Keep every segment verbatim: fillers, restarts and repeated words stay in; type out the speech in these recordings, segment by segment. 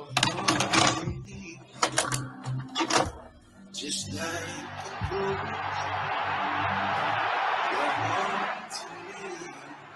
Just like a broken your heart to me.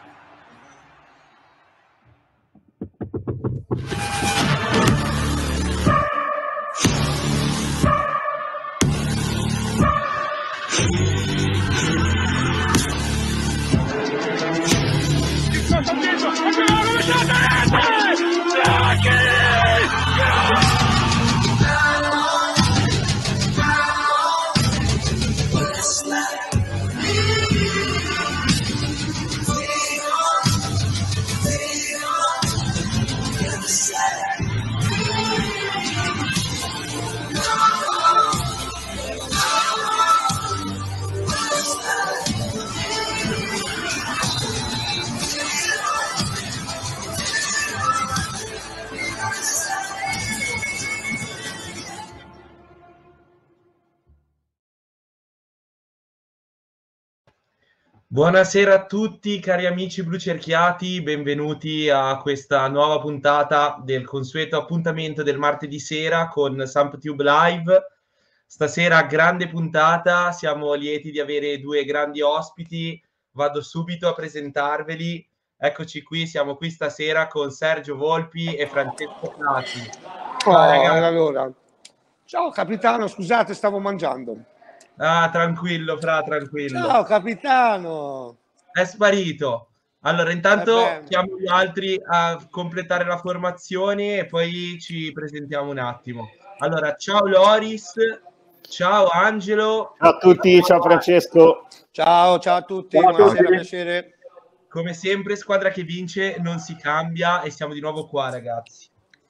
Buonasera a tutti cari amici blucerchiati, benvenuti a questa nuova puntata del consueto appuntamento del martedì sera con SampTube Live. Stasera grande puntata, siamo lieti di avere due grandi ospiti, vado subito a presentarveli. Eccoci qui, siamo qui stasera con Sergio Volpi e Francesco Plati. Oh, allora. Ciao capitano, scusate, stavo mangiando. Ah, tranquillo, Fra, tranquillo. Ciao capitano. È sparito. Allora, intanto Eh chiamo gli altri a completare la formazione e poi ci presentiamo un attimo. Allora, ciao Loris, ciao Angelo. Ciao a tutti, ciao Francesco. Ciao, ciao a tutti, Ciao a buonasera, tutti. piacere. Come sempre, squadra che vince non si cambia e siamo di nuovo qua, ragazzi.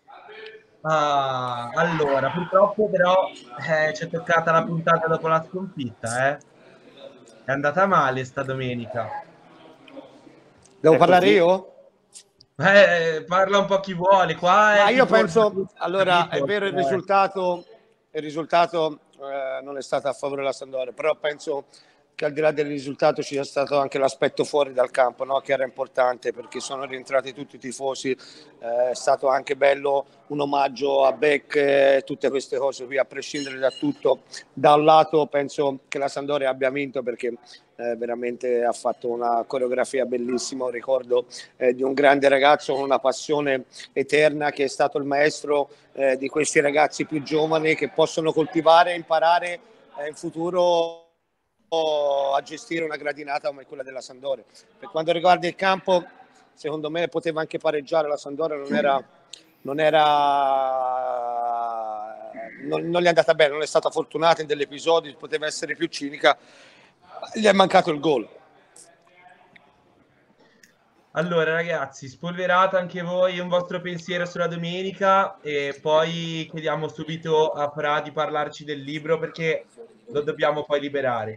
Ah, allora, purtroppo però eh, ci è toccata la puntata dopo la sconfitta, eh. È andata male sta domenica. Devo È parlare così? io? Eh, parla un po' chi vuole, qua è Ma io tipo- penso, allora, è capito? vero il Eh. risultato, il risultato eh, non è stato a favore della Sampdoria, però penso che al di là del risultato ci sia stato anche l'aspetto fuori dal campo, no? Che era importante perché sono rientrati tutti i tifosi, eh, è stato anche bello un omaggio a Beck, eh, tutte queste cose qui, a prescindere da tutto. Da un lato penso che la Sampdoria abbia vinto perché eh, veramente ha fatto una coreografia bellissima, un ricordo eh, di un grande ragazzo con una passione eterna che è stato il maestro eh, di questi ragazzi più giovani che possono coltivare e imparare eh, in futuro a gestire una gradinata come quella della Sampdoria. Per quanto riguarda il campo, secondo me poteva anche pareggiare, la Sampdoria non era non era non, non gli è andata bene, non è stata fortunata in degli episodi, poteva essere più cinica, gli è mancato il gol. Allora ragazzi, spolverate anche voi un vostro pensiero sulla domenica e poi chiediamo subito a Fra di parlarci del libro perché lo dobbiamo poi liberare.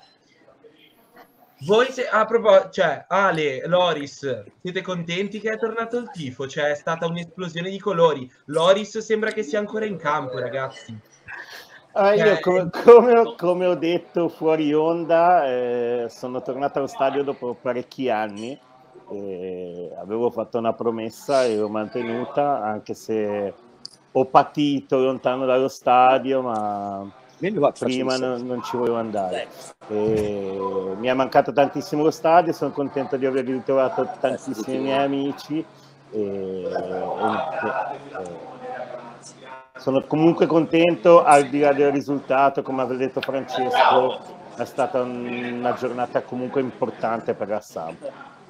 Voi, se, a proposito, cioè Ale, Loris, siete contenti che è tornato il tifo? Cioè è stata un'esplosione di colori. Loris sembra che sia ancora in campo, ragazzi. Ah, io Cioè, come, come ho- come ho detto fuori onda, eh, sono tornato allo stadio dopo parecchi anni. E avevo fatto una promessa e l'ho mantenuta, anche se ho patito lontano dallo stadio, ma prima non, non ci volevo andare. E mi è mancato tantissimo lo stadio, sono contento di aver ritrovato tantissimi miei amici. E, e- e- sono comunque contento, al di là del risultato, come aveva detto Francesco, è stata un- una giornata comunque importante per la Samp.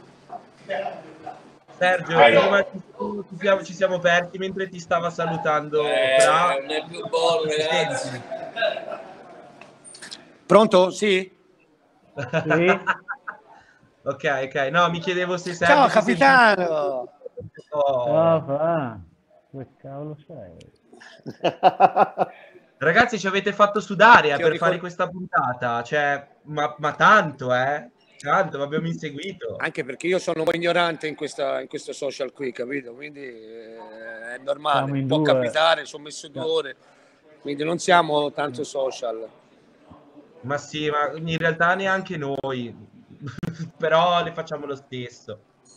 Sergio, Allora. prima ci, ci siamo, ci siamo persi mentre ti stava salutando Fra. Non è più buono, ragazzi. Pronto? Sì? ok, ok. No, mi chiedevo se Sergio... Ciao si capitano! sentiva- Oh. Ciao, Fra. Che cavolo sei? Ragazzi, ci avete fatto sudare eh, Ti ho per ricor- fare questa puntata, cioè, ma, ma tanto, eh? Tanto, vi abbiamo inseguito. Anche perché io sono un po' ignorante in, questa, in questo social qui, capito? Quindi eh, è normale, Siamo in può due. capitare, ci ho messo due ore, quindi non siamo tanto social. Ma sì, ma in realtà neanche noi, però le facciamo lo stesso.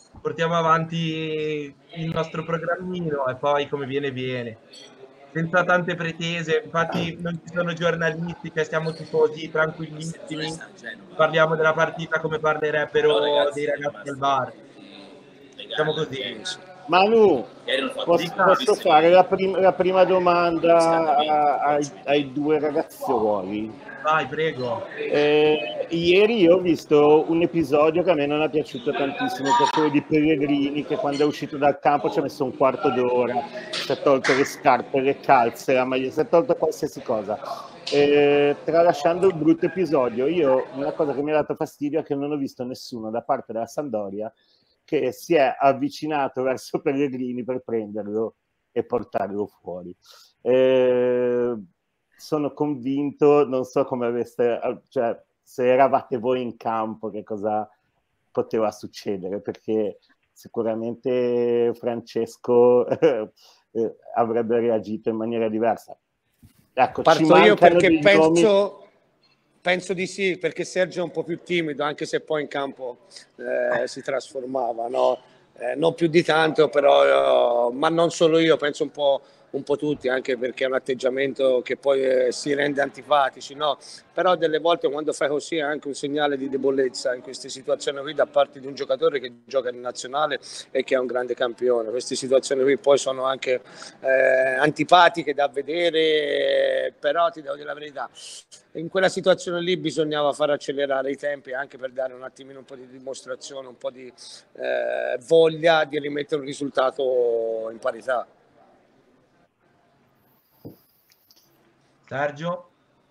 portiamo avanti il nostro programmino e poi come viene viene. Senza tante pretese, infatti non ci sono giornalisti, che siamo tifosi tranquillissimi, parliamo della partita come parlerebbero dei ragazzi al bar. Siamo così. Manu, posso, posso fare la, prim- la prima domanda a- ai, ai due ragazzuoli? Vai, prego. Eh, ieri io ho visto un episodio che a me non è piaciuto tantissimo, che è quello di Pellegrini, che quando è uscito dal campo ci ha messo un quarto d'ora, si è tolto le scarpe, le calze, la maglia, si è tolto qualsiasi cosa. Eh, tralasciando il brutto episodio, io una cosa che mi ha dato fastidio è che non ho visto nessuno da parte della Sampdoria che si è avvicinato verso Pellegrini per prenderlo e portarlo fuori. Eh, sono convinto, non so come aveste, cioè se eravate voi in campo, che cosa poteva succedere, perché sicuramente Francesco eh, avrebbe reagito in maniera diversa. Ecco, parto io perché penso, nomi... penso di sì, perché Sergio è un po' più timido, anche se poi in campo eh, si trasformava, no? Eh, non più di tanto, però, eh, ma non solo io, penso un po', un po' tutti, anche perché è un atteggiamento che poi eh, si rende antipatici, no? Però delle volte quando fai così è anche un segnale di debolezza in queste situazioni qui da parte di un giocatore che gioca in nazionale e che è un grande campione. Queste situazioni qui poi sono anche eh, antipatiche da vedere, però ti devo dire la verità, in quella situazione lì bisognava far accelerare i tempi anche per dare un attimino un po' di dimostrazione, un po' di eh, voglia di rimettere un risultato in parità. Sergio?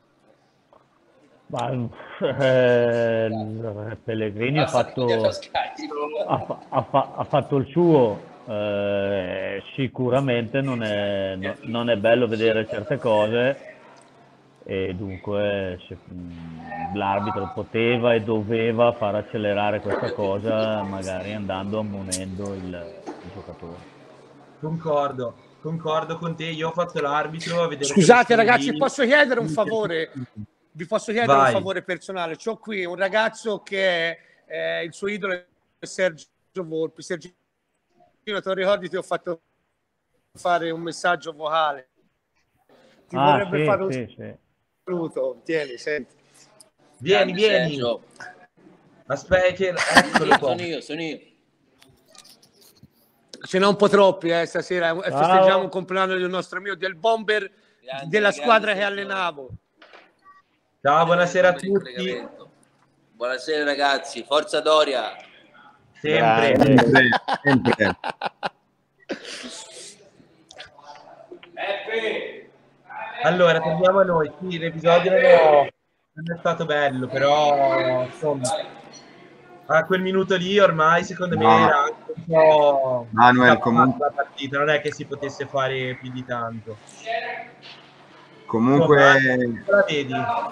Ma, eh, Pellegrini ha fatto, ha, ha, fa, ha fatto il suo, eh, sicuramente non è, no, non è bello vedere certe cose e dunque se, mh, l'arbitro poteva e doveva far accelerare questa cosa, magari andando ammonendo il, il giocatore. Concordo. Concordo con te, io ho fatto l'arbitro a vedere. Scusate ragazzi, lì. Posso chiedere un favore? Vi posso chiedere Vai. un favore personale? C'ho qui un ragazzo che è, eh, il suo idolo è Sergio Volpi. Sergio, te lo ricordi, ti ho fatto fare un messaggio vocale. Ti ah, vorrebbe sì, fare un sì, sì. saluto. Tieni, senti. Vieni, vieni. Sergio. Aspetta, eccolo qua. Sono io, sono io. Ce n'è un po' troppi eh, stasera, Ciao. Festeggiamo un compleanno del nostro amico, del bomber grande, della squadra che allenavo. Ciao, buonasera a tutti. Buonasera ragazzi, forza Doria. Sempre. Sempre. Sempre. Allora, torniamo a noi. Sì, l'episodio non è stato bello, però insomma, a quel minuto lì ormai secondo me no. era anche un po' Manuel, comunque la partita, non è che si potesse fare più di tanto. Comunque insomma, la vedi?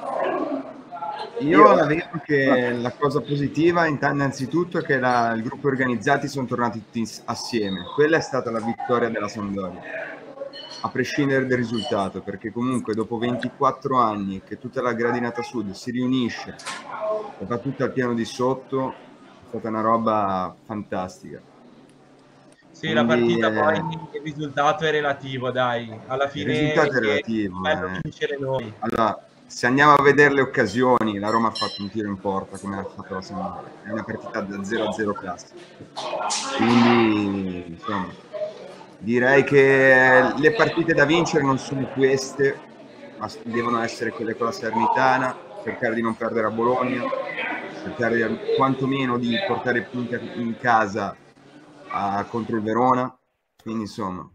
Io la vedo che la cosa positiva innanzitutto è che la, il gruppo organizzati sono tornati tutti assieme. Quella è stata la vittoria della Sampdoria, a prescindere dal risultato, perché comunque dopo ventiquattro anni che tutta la gradinata sud si riunisce e va tutta al piano di sotto, è stata una roba fantastica. Sì, quindi, la partita eh, poi il risultato è relativo, dai, alla fine il risultato è relativo, bello eh. vincere noi. Allora, se andiamo a vedere le occasioni, la Roma ha fatto un tiro in porta come ha fatto la Sampdoria, è una partita da zero a zero classica, quindi insomma direi che le partite da vincere non sono queste, ma devono essere quelle con la Salernitana, cercare di non perdere a Bologna, cercare di, quantomeno di portare punti in casa a, contro il Verona, quindi insomma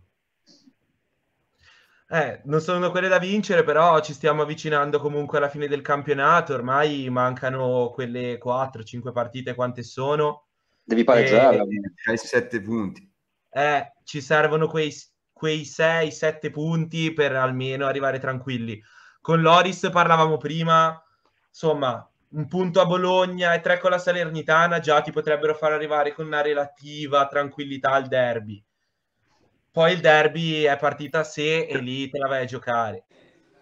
Eh, non sono quelle da vincere, però ci stiamo avvicinando comunque alla fine del campionato, ormai mancano quelle quattro cinque partite, quante sono. Devi pareggiare. Hai sette punti. Eh, ci servono quei, quei sei sette punti per almeno arrivare tranquilli. Con Loris parlavamo prima, insomma, un punto a Bologna e tre con la Salernitana già ti potrebbero far arrivare con una relativa tranquillità al derby. Poi il derby è partita a sé e lì te la vai a giocare.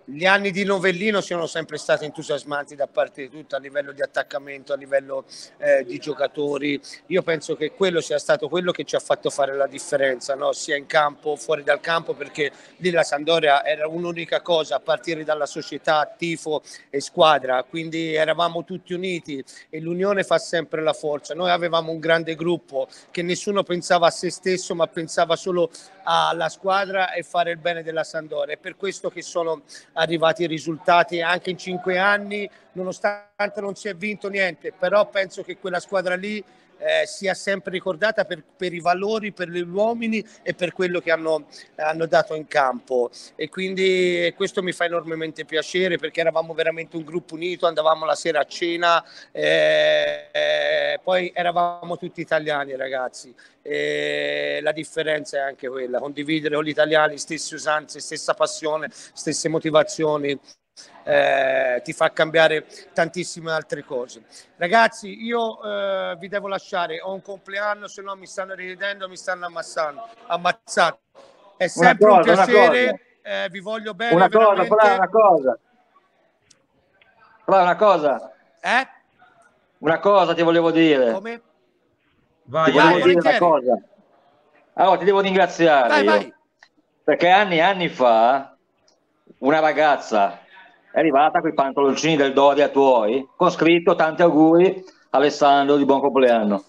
gli anni di Novellino sono sempre stati entusiasmanti da parte di tutti, a livello di attaccamento, a livello eh, di giocatori. Io penso che quello sia stato quello che ci ha fatto fare la differenza, no? Sia in campo, fuori dal campo, perché lì la Sampdoria era un'unica cosa, a partire dalla società, tifo e squadra, quindi eravamo tutti uniti e l'unione fa sempre la forza. Noi avevamo un grande gruppo che nessuno pensava a se stesso, ma pensava solo alla squadra e fare il bene della Sampdoria. È per questo che sono arrivati i risultati anche in cinque anni, nonostante non si è vinto niente, però penso che quella squadra lì eh, sia sempre ricordata per, per i valori, per gli uomini e per quello che hanno, hanno dato in campo, e quindi questo mi fa enormemente piacere, perché eravamo veramente un gruppo unito, andavamo la sera a cena, eh, eh, poi eravamo tutti italiani, ragazzi, e la differenza è anche quella, condividere con gli italiani stesse usanze, stessa passione, stesse motivazioni. Eh, ti fa cambiare tantissime altre cose. Ragazzi, io eh, vi devo lasciare, ho un compleanno, se no mi stanno ridendo, mi stanno ammazzando, ammazzando. È sempre cosa, un piacere, eh, vi voglio bene. Una cosa, veramente. però una cosa. Però una cosa. Eh? Una cosa ti volevo dire. Come? Vai, Ti volevo vai. dire una cosa. Allora, ti devo ringraziare Vai, io, vai. perché anni e anni fa una ragazza è arrivata con i pantaloncini del Doria tuoi, con scritto tanti auguri Alessandro, di buon compleanno.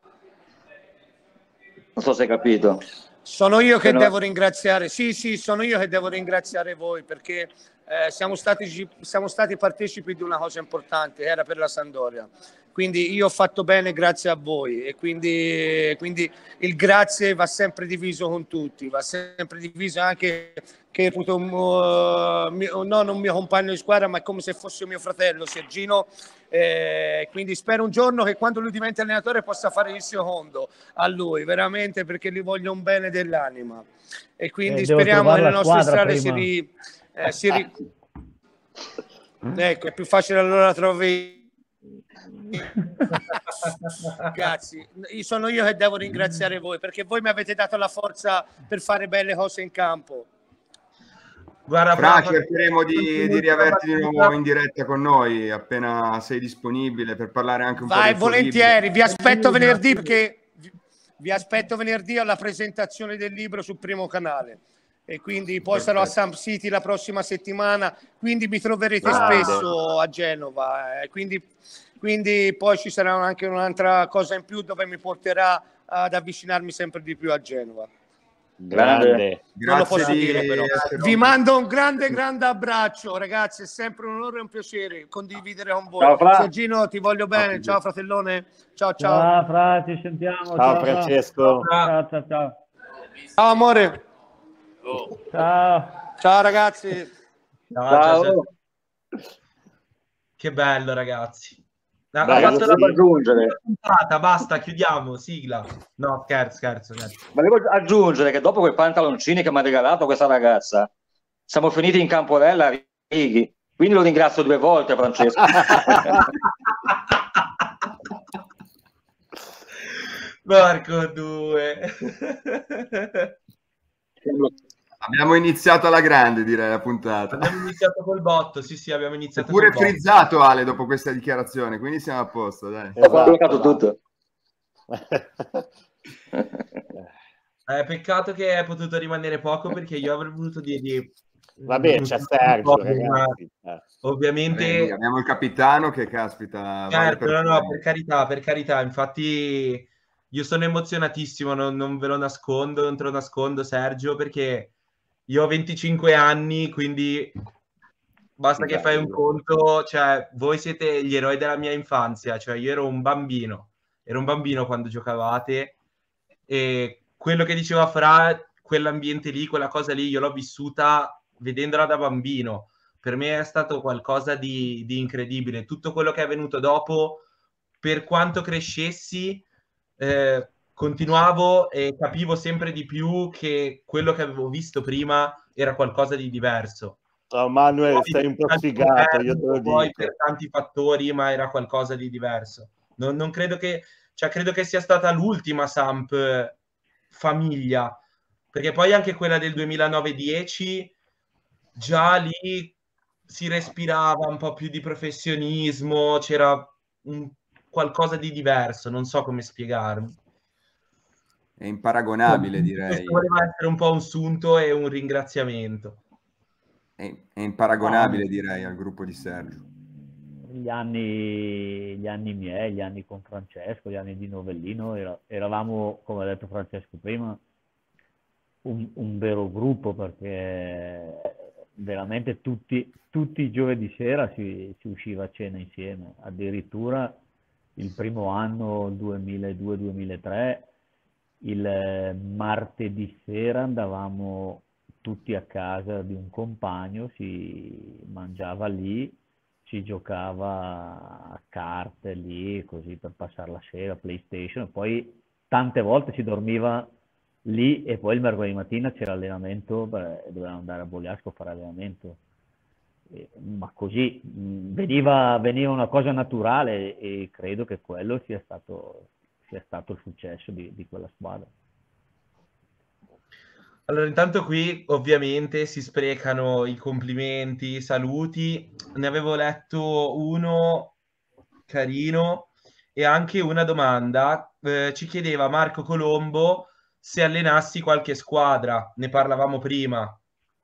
Non so se hai capito. Sono io che no. devo ringraziare, sì sì, sono io che devo ringraziare voi, perché eh, siamo stati, siamo stati partecipi di una cosa importante, era per la Sampdoria. Quindi io ho fatto bene grazie a voi, e quindi, quindi il grazie va sempre diviso con tutti, va sempre diviso anche che un, uh, mio, non un mio compagno di squadra, ma è come se fosse mio fratello Sergino, eh, quindi spero un giorno che quando lui diventi allenatore possa fare il secondo a lui, veramente, perché gli voglio un bene dell'anima, e quindi Eh, devo speriamo che trovare le la nostre squadra strade si, prima. ri, eh, si ri... ecco, è più facile allora trovi. Ragazzi, sono io che devo ringraziare voi, perché voi mi avete dato la forza per fare belle cose in campo. Guarda, Fra, Fra, cercheremo di, di riaverti di nuovo in diretta con noi appena sei disponibile, per parlare anche un Vai, po' del tuo volentieri, libro. vi aspetto venerdì, perché vi aspetto venerdì alla presentazione del libro sul Primo Canale, e quindi poi Perfetto. sarò a Samp City la prossima settimana, quindi mi troverete Ah. spesso a Genova, eh, quindi, quindi poi ci sarà anche un'altra cosa in più dove mi porterà ad avvicinarmi sempre di più a Genova. Grande. Non lo posso Grazie di dire, però. essere- Vi mando un grande grande abbraccio, ragazzi, è sempre un onore e un piacere condividere con voi. Ciao, Fra. Sergino, ti voglio bene, ciao fratellone, ciao ciao. Ciao Fra, ci sentiamo. Ciao, Ciao, Fra. Francesco. Ciao, ciao, ciao. Ciao amore, Oh. Ciao. ciao ragazzi. ciao, Ciao. ciao, ciao. Che bello, ragazzi. Ah, Dai, ho fatto Basta la da aggiungere. puntata, basta, chiudiamo, sigla. No, scherzo, scherzo, scherzo. Ma devo aggiungere che dopo quei pantaloncini che mi ha regalato questa ragazza, siamo finiti in Camporella a righi. Quindi lo ringrazio due volte, Francesco. Marco due. Abbiamo iniziato alla grande, direi, la puntata. Abbiamo iniziato col botto, sì sì, abbiamo iniziato Eppure col botto. frizzato Ale dopo questa dichiarazione, quindi siamo a posto, dai. Ho bloccato tutto. Eh, peccato che è potuto rimanere poco, perché io avrei voluto dirgli... Vabbè, c'è Sergio, ragazzi. Eh. Ovviamente... Beh, abbiamo il capitano che, caspita, vale Certo, per no, no, tutti. per carità, per carità, infatti io sono emozionatissimo, non, non ve lo nascondo, non te lo nascondo, Sergio, perché io ho venticinque anni, quindi basta che fai un conto, cioè voi siete gli eroi della mia infanzia, cioè io ero un bambino, ero un bambino quando giocavate, e quello che diceva Fra, quell'ambiente lì, quella cosa lì, io l'ho vissuta vedendola da bambino. Per me è stato qualcosa di, di incredibile. Tutto quello che è venuto dopo, per quanto crescessi, eh, continuavo e capivo sempre di più che quello che avevo visto prima era qualcosa di diverso. Oh, Manuel, Poi sei un po' per sfigato, tanti io te lo poi dico. per tanti fattori, ma era qualcosa di diverso. Non, non credo che, cioè, credo che sia stata l'ultima Samp eh, famiglia, perché poi anche quella del duemilanove dieci, già lì si respirava un po' più di professionismo, c'era un- qualcosa di diverso, non so come spiegarmi. È imparagonabile, Questo direi. voleva essere un po' un sunto e un ringraziamento. È, è imparagonabile, direi, al gruppo di Sergio. Gli anni, gli anni miei, gli anni con Francesco, gli anni di Novellino, era- eravamo, come ha detto Francesco prima, un, un vero gruppo, perché veramente tutti, tutti i giovedì sera si, si usciva a cena insieme. Addirittura il primo anno, duemiladue duemilatré, il eh, martedì sera andavamo tutti a casa di un compagno, si mangiava lì, si giocava a carte lì, così per passare la sera, PlayStation, e poi tante volte si dormiva lì e poi il mercoledì mattina c'era allenamento, beh, dovevamo andare a Bogliasco a fare allenamento. Eh, ma così mh, veniva, veniva una cosa naturale e credo che quello sia stato, sia stato il successo di, di quella squadra. Allora, intanto qui ovviamente si sprecano i complimenti, i saluti. Ne avevo letto uno carino e anche una domanda. Eh, ci chiedeva Marco Colombo se allenassi qualche squadra. Ne parlavamo prima.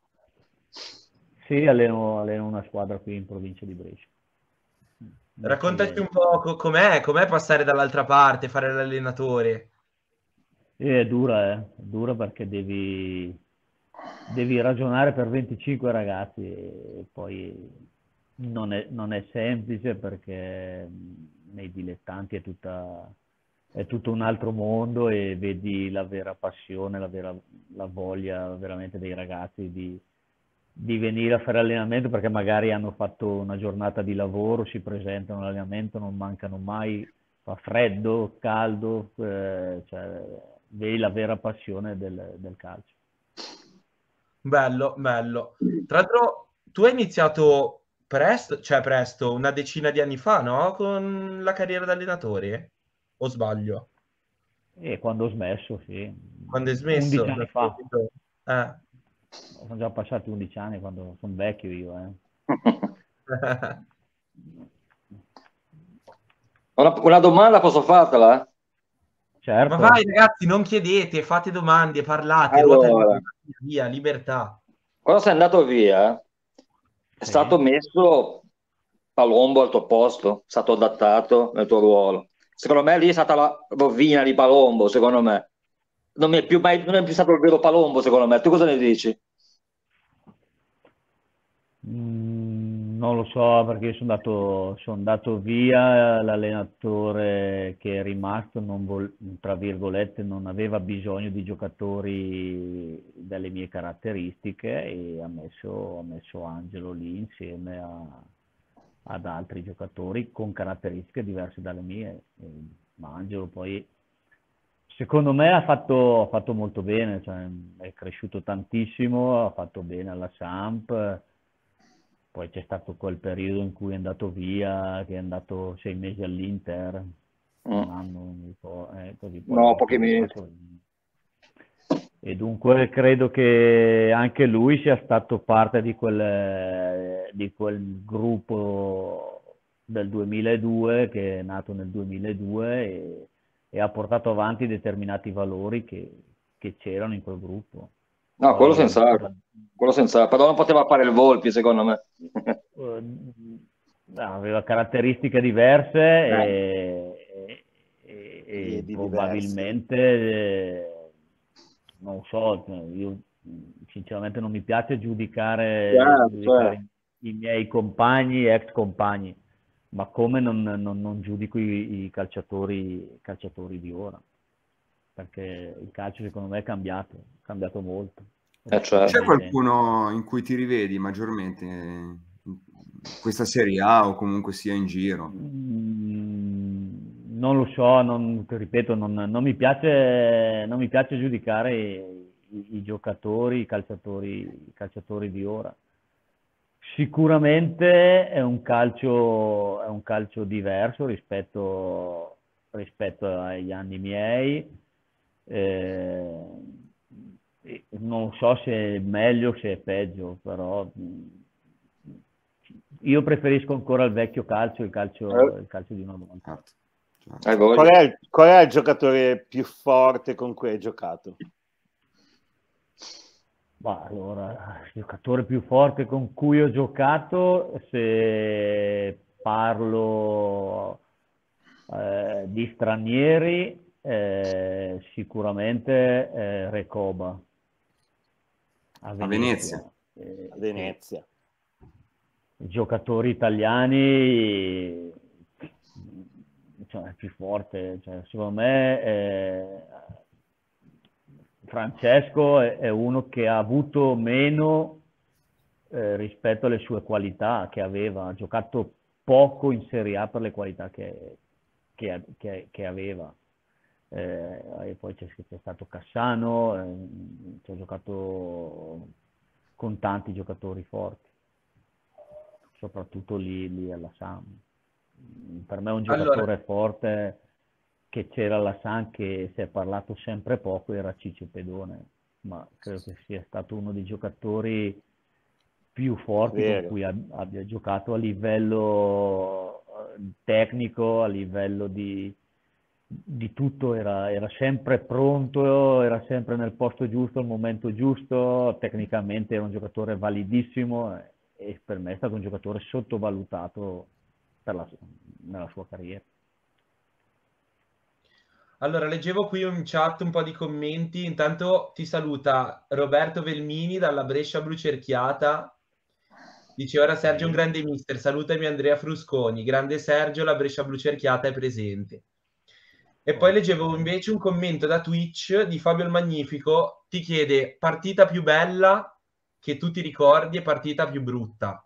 Sì, alleno, alleno una squadra qui in provincia di Brescia. Molto Raccontaci bene. un po' co- com'è, com'è passare dall'altra parte, fare l'allenatore. E è dura, eh? È dura perché devi, devi ragionare per venticinque ragazzi e poi non è, non è semplice perché mh, nei dilettanti è tutta, è tutto un altro mondo e vedi la vera passione, la vera la voglia veramente dei ragazzi di, di venire a fare allenamento perché magari hanno fatto una giornata di lavoro, si presentano all'allenamento, non mancano mai, fa freddo, caldo, eh, cioè, vedi la vera passione del, del calcio. Bello, bello. Tra l'altro, tu hai iniziato presto, cioè presto, una decina di anni fa, no? Con la carriera da allenatore? O sbaglio? E quando ho smesso, sì, Quando hai smesso? undici Da anni fa, subito? Eh. sono già passati undici anni quando sono vecchio io, eh. Una, una domanda posso fartela? Ma vai, Certo. ragazzi, non chiedete, fate domande, parlate, ruota libera, Allora, via, via, libertà. quando sei andato via, è Sì. stato messo Palombo al tuo posto, è stato adattato nel tuo ruolo. Secondo me lì è stata la rovina di Palombo, secondo me. Non è più, mai, non è più stato il vero Palombo, secondo me. Tu cosa ne dici? Mm, non lo so perché io sono andato, sono andato via, l'allenatore che è rimasto, non vol- tra virgolette, non aveva bisogno di giocatori delle mie caratteristiche e ha messo, ha messo Angelo lì insieme a- ad altri giocatori con caratteristiche diverse dalle mie. E- ma Angelo poi secondo me ha fatto, ha fatto molto bene, cioè, è cresciuto tantissimo, ha fatto bene alla Samp, poi c'è stato quel periodo in cui è andato via, che è andato sei mesi all'Inter, Mm. un anno, non mi ricordo, eh, così poi No, è pochi minuti. tornato. E dunque credo che anche lui sia stato parte di quel, di quel gruppo del duemiladue che è nato nel duemiladue e, e ha portato avanti determinati valori che, che c'erano in quel gruppo. No, quello Poi senz'altro. Quello senz'altro. Però non poteva fare il Volpi, secondo me. eh, aveva caratteristiche diverse e, e- e Piedi diversi. probabilmente, eh, non so, io sinceramente non mi piace giudicare, Certo, certo. giudicare i miei compagni, ex compagni, ma come non, non- non giudico i, i calciatori, i calciatori di ora, perché il calcio secondo me è cambiato, è cambiato molto Eh, rispetto certo. C'è ai miei tempi. qualcuno in cui ti rivedi maggiormente in questa Serie A o comunque sia in giro? Mm, non lo so, non, ripeto, non, non mi piace, non mi piace giudicare i, i giocatori, i calciatori, i calciatori di ora. Sicuramente è un calcio, è un calcio diverso rispetto, rispetto agli anni miei. Eh, e non so se è meglio o se è peggio, però mm, io preferisco ancora il vecchio calcio, il calcio, il calcio di una volta. Hai voglia. Qual è, il, qual è il giocatore più forte con cui hai giocato? Ma allora, il giocatore più forte con cui ho giocato, se parlo eh, di stranieri, eh, sicuramente eh, Recoba a A Venezia. Venezia. Eh, A Venezia. sì. Giocatori italiani, cioè, il più forte, cioè, secondo me eh, Francesco è, è uno che ha avuto meno eh, rispetto alle sue qualità che aveva, ha giocato poco in Serie A per le qualità che, che, che, che aveva. Eh, e poi c'è, c'è stato Cassano, eh, ci ha giocato con tanti giocatori forti, soprattutto lì, lì alla Sam. Per me un giocatore Allora, forte che c'era alla San, che si è parlato sempre poco, era Ciccio Pedone, ma credo che sia stato uno dei giocatori più forti con Vero. cui ab- abbia giocato a livello eh, tecnico, a livello di, di tutto, era, era sempre pronto, era sempre nel posto giusto, al momento giusto, tecnicamente era un giocatore validissimo e, e per me è stato un giocatore sottovalutato per la, nella sua carriera. allora, leggevo qui in chat un po' di commenti. Intanto ti saluta Roberto Velmini dalla Brescia Blu Cerchiata. Dice ora Sergio è un grande mister, salutami Andrea Frusconi. Grande Sergio, la Brescia Blu Cerchiata è presente. E poi leggevo invece un commento da Twitch di Fabio il Magnifico. Ti chiede partita più bella che tu ti ricordi e partita più brutta.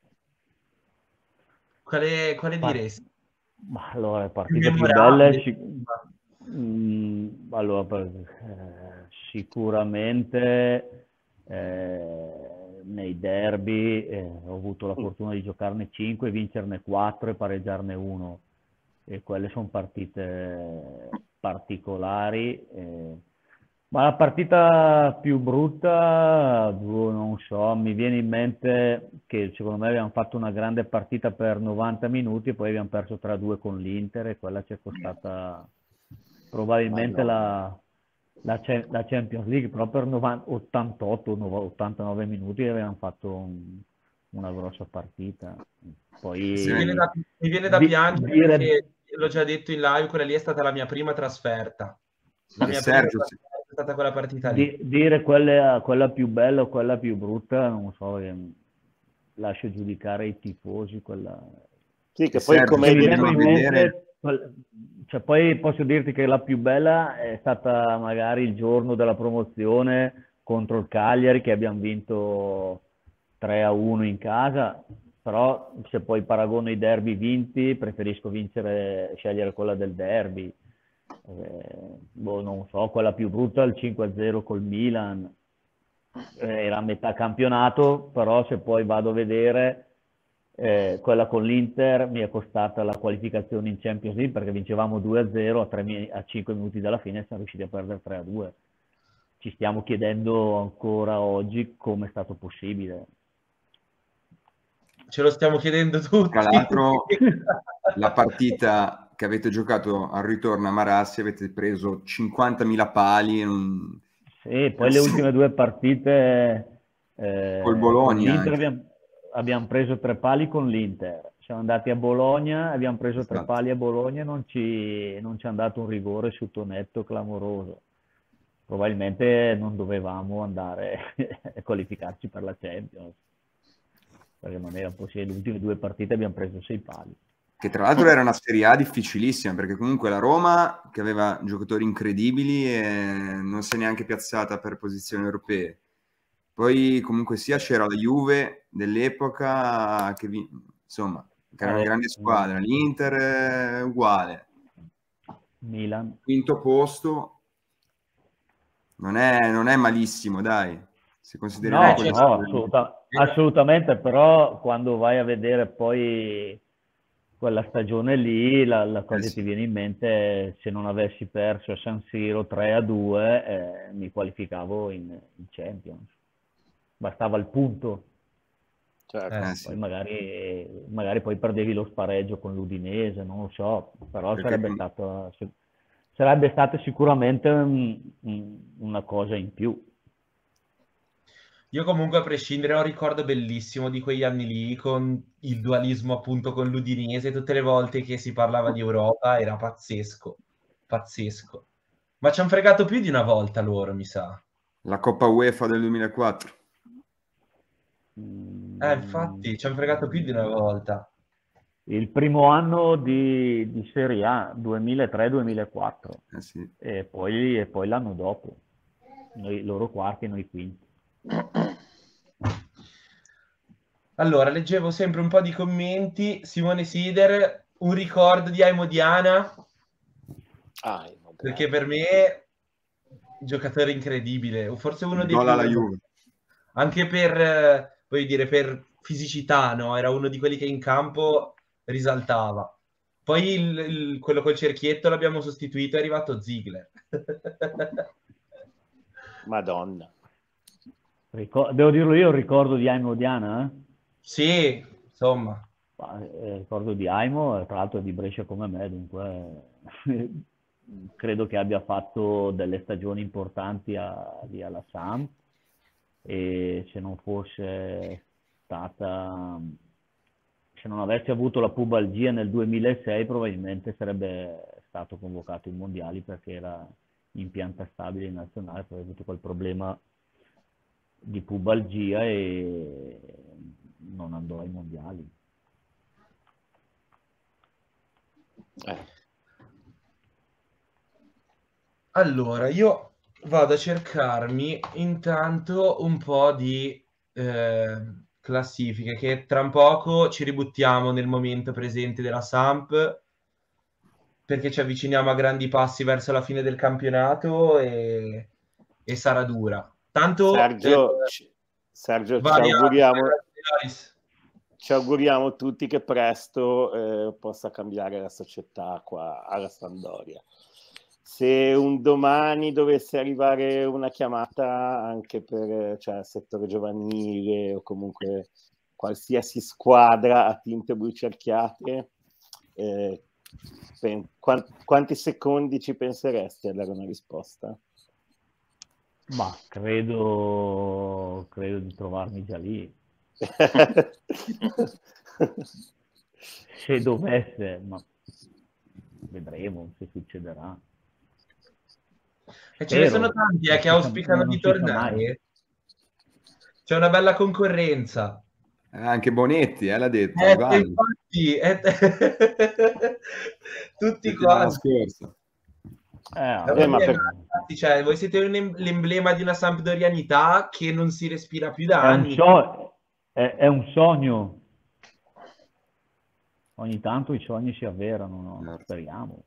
Quale, quale Part- diresti? Ma allora, le Più partite più belle, memorabile? ci- mm, allora, per- eh, sicuramente eh, nei derby eh, ho avuto la fortuna di giocarne cinque, vincerne quattro e pareggiarne uno. E quelle sono partite particolari. eh. Ma la partita più brutta, boh, non so, mi viene in mente che secondo me abbiamo fatto una grande partita per novanta minuti e poi abbiamo perso tre a due con l'Inter e quella ci è costata probabilmente la, la, Cha- la Champions League, però per novanta ottantotto ottantanove minuti abbiamo fatto un- una grossa partita. Mi viene Poi da, mi viene da di- piangere dire, perché l'ho già detto in live, quella lì è stata la mia prima trasferta. La E mia prima Sergio, sì. trasferta è stata quella partita lì. di- dire quella, quella più bella o quella più brutta, non so, ehm, lascio giudicare i tifosi, quella... Sì, E che poi Sergio, come Perché hai mi se detto vengono in andiamo a tu, vedere, mente, quel- cioè poi posso dirti che la più bella è stata magari il giorno della promozione contro il Cagliari che abbiamo vinto tre a uno in casa, però se poi paragono i derby vinti, preferisco vincere, scegliere quella del derby. Eh, boh, non so, quella più brutta è il cinque a zero col Milan. Eh, era a metà campionato, però se poi vado a vedere eh, quella con l'Inter mi è costata la qualificazione in Champions League perché vincevamo due a zero a, tre mi- a cinque minuti dalla fine e siamo riusciti a perdere tre a due. Ci stiamo chiedendo ancora oggi come è stato possibile. Ce lo stiamo chiedendo tra tutti. l'altro, la partita che avete giocato al ritorno a Marassi avete preso cinquantamila pali, non- Sì, poi le ultime due partite col eh, con Bologna l'Inter anche. abbiamo, abbiamo preso tre pali con l'Inter. Siamo andati a Bologna, abbiamo preso tre Esatto. pali a Bologna e non ci, non ci hanno dato un rigore su Tonetto clamoroso. Probabilmente non dovevamo andare a qualificarci per la Champions, perché non era possibile. Le ultime due partite abbiamo preso sei pali. Che tra l'altro era una Serie A difficilissima, perché comunque la Roma, che aveva giocatori incredibili, e non si è neanche piazzata per posizioni europee. Poi comunque sia c'era la Juve dell'epoca, che vi- insomma, che era una Eh, grande squadra. L'Inter è uguale. Milan. Quinto posto, non è, non è malissimo, dai, se consideriamo Eh, No, cioè, quelle no, stagioni. assoluta- assolutamente, però quando vai a vedere poi quella stagione lì, la, la cosa Eh che sì. ti viene in mente è se non avessi perso a San Siro tre a due, eh, mi qualificavo in, in Champions. Bastava il punto. Certo. Eh, Eh, Poi sì. magari, magari poi perdevi lo spareggio con l'Udinese, non lo so, però Perché sarebbe com- stato, sarebbe stata sicuramente un- un- una cosa in più. Io comunque a prescindere ho un ricordo bellissimo di quegli anni lì con il dualismo appunto con l'Udinese, tutte le volte che si parlava di Europa era pazzesco, pazzesco. Ma ci hanno fregato più di una volta loro, mi sa. La Coppa UEFA del duemilaquattro. Eh, infatti, ci hanno fregato più di una volta. Il primo anno di, di Serie A, duemilatré duemilaquattro, Eh sì. e poi, e poi l'anno dopo, noi, loro quarti, noi quinti. Allora, leggevo sempre un po' di commenti. Simone Sider, un ricordo di Aimo Diana, Ah, vabbè. perché per me giocatore incredibile, o forse uno Il dei gol più, alla Juve. anche per, eh, voglio dire, per fisicità, no? Era uno di quelli che in campo risaltava. Poi il- il- quello col cerchietto l'abbiamo sostituito, è arrivato Ziegler. Madonna. Ricor- devo dirlo io, il ricordo di Aimo Diana, eh? Sì, insomma. Ma, eh, ricordo di Aimo, eh, tra l'altro è di Brescia come me, dunque credo che abbia fatto delle stagioni importanti a- lì alla Samp, e se non fosse stata, se non avesse avuto la pubalgia nel duemilasei probabilmente sarebbe stato convocato ai mondiali, perché era in pianta stabile in nazionale, poi ha avuto quel problema di pubalgia e non andò ai mondiali. Eh. Allora, io vado a cercarmi intanto un po' di eh, classifiche, che tra un poco ci ributtiamo nel momento presente della Samp, perché ci avviciniamo a grandi passi verso la fine del campionato e, e sarà dura. Tanto, eh, Sergio, ci- Sergio, ci vai, auguriamo, Alex. ci auguriamo tutti che presto eh, possa cambiare la società qua alla Sampdoria. Se un domani dovesse arrivare una chiamata anche per, cioè, il settore giovanile o comunque qualsiasi squadra a tinte blu cerchiate, eh, pen- quan- quanti secondi ci penseresti a dare una risposta? Ma credo, credo di trovarmi già lì. Se dovesse, ma vedremo se succederà. E ce ne sono Spero, tanti eh, non che si sa, auspicano non di si sa mai. tornare. C'è una bella concorrenza. Eh, anche Bonetti, eh, l'ha detto, Eh, Ivan, infatti, eh, tutti settimana quanti. scorsa. Eh, Eh, vabbè, ma vabbè, per- ma infatti, cioè, voi siete un- l'emblema di una sampdorianità che non si respira più da è un, anni. so- è, è un sogno. Ogni tanto i sogni si avverano, no? Certo. Speriamo.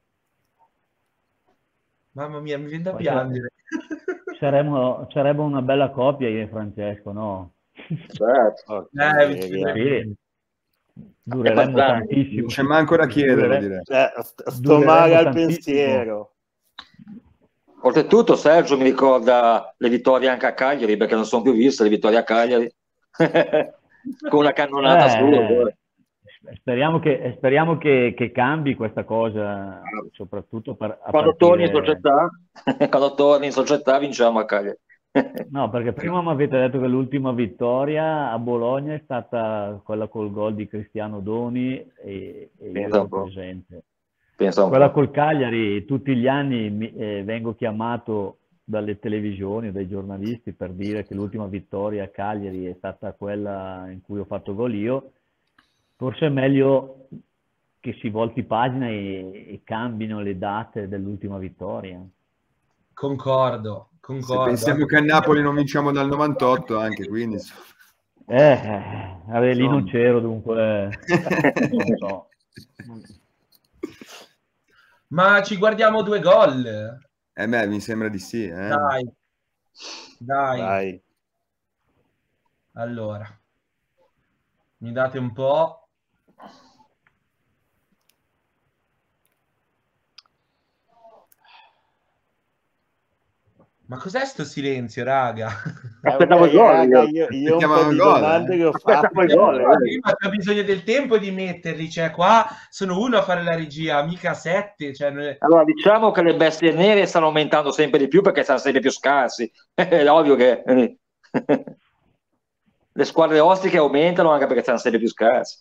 Mamma mia, mi viene da Poi piangere. saremo, saremo una bella coppia io e Francesco, no? Certo. Porca Eh, miseria. Sì, dureremmo E poi- tantissimo. Non c'è manco da chiederlo, Durere- direi. Eh, st- sto dureremmo male al tantissimo. pensiero. Oltretutto Sergio mi ricorda le vittorie anche a Cagliari, perché non sono più viste le vittorie a Cagliari. Con una cannonata Eh, sua. eh, speriamo che, speriamo che, che cambi questa cosa, soprattutto per, a Quando torni in partire... società, quando torni in società vinciamo a Cagliari. No, perché prima mi avete detto che l'ultima vittoria a Bologna è stata quella col gol di Cristiano Doni e, e io Pensa un ero po'. presente. Pensa un Quella po'. col Cagliari, tutti gli anni mi- eh, vengo chiamato dalle televisioni o dai giornalisti per dire che l'ultima vittoria a Cagliari è stata quella in cui ho fatto gol io. Forse è meglio che si volti pagina e, e cambino le date dell'ultima vittoria. Concordo, Se concordo. pensiamo che a Napoli non vinciamo dal novantotto, anche quindi. Eh, eh, vabbè, lì non Insomma. c'ero, dunque non so. Ma ci guardiamo due gol. Eh beh, mi sembra di sì. Eh. Dai, dai. Vai. Allora, mi date un po'. Ma cos'è sto silenzio, raga? Eh, Aspettavo il vabbè, gol raga, io. io, io un Aspettavamo po' il di gol, domande eh. le ho fatte. Aspettavo il gol. eh. Prima c'è bisogno del tempo di metterli, cioè qua sono uno a fare la regia, mica sette, cioè non è- Allora, diciamo che le bestie nere stanno aumentando sempre di più perché stanno sempre più scarsi. È ovvio che eh, le squadre ostiche aumentano anche perché stanno sempre più scarsi.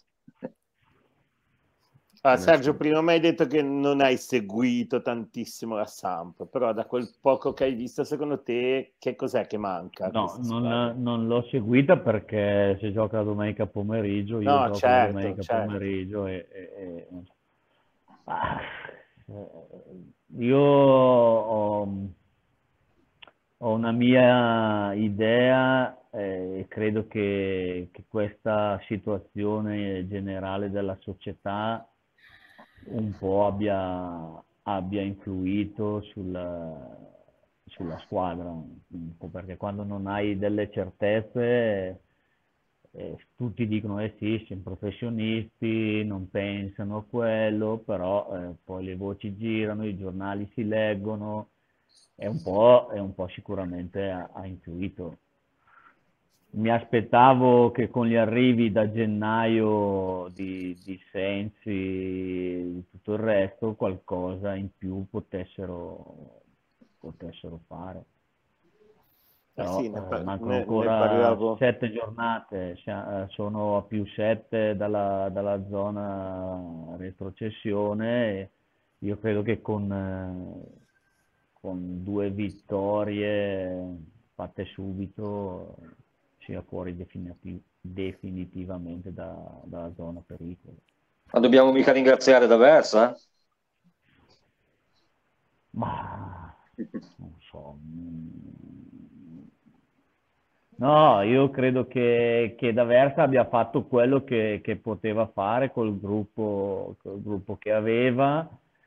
Ah, Sergio, prima mi hai detto che non hai seguito tantissimo la Samp, però da quel poco che hai visto, secondo te, che cos'è che manca a No, questa squadra? non, non l'ho seguita perché si gioca la domenica pomeriggio, io No, gioco la certo, domenica certo. pomeriggio e, e- e- ah, eh, io ho, ho una mia idea eh, e credo che, che questa situazione generale della società un po' abbia, abbia influito sulla, sulla squadra, un po' perché quando non hai delle certezze eh, tutti dicono eh sì, siamo professionisti, non pensano a quello, però eh, poi le voci girano, i giornali si leggono, è un po', è un po' sicuramente ha, ha influito. Mi aspettavo che con gli arrivi da gennaio di, di Sensi e di tutto il resto qualcosa in più potessero, potessero fare. Eh Però sì, ne, eh, par- mancano ne- ne ancora parlavo. sette giornate, sia- eh, sono a più sette dalla, dalla zona retrocessione e io credo che con, eh, con due vittorie fatte subito sia fuori definiti- definitivamente da- dalla zona pericolo. Ma dobbiamo mica ringraziare D'Aversa? Ma non so. mm, No, io credo che, che D'Aversa abbia fatto quello che, che poteva fare col gruppo, col gruppo che aveva,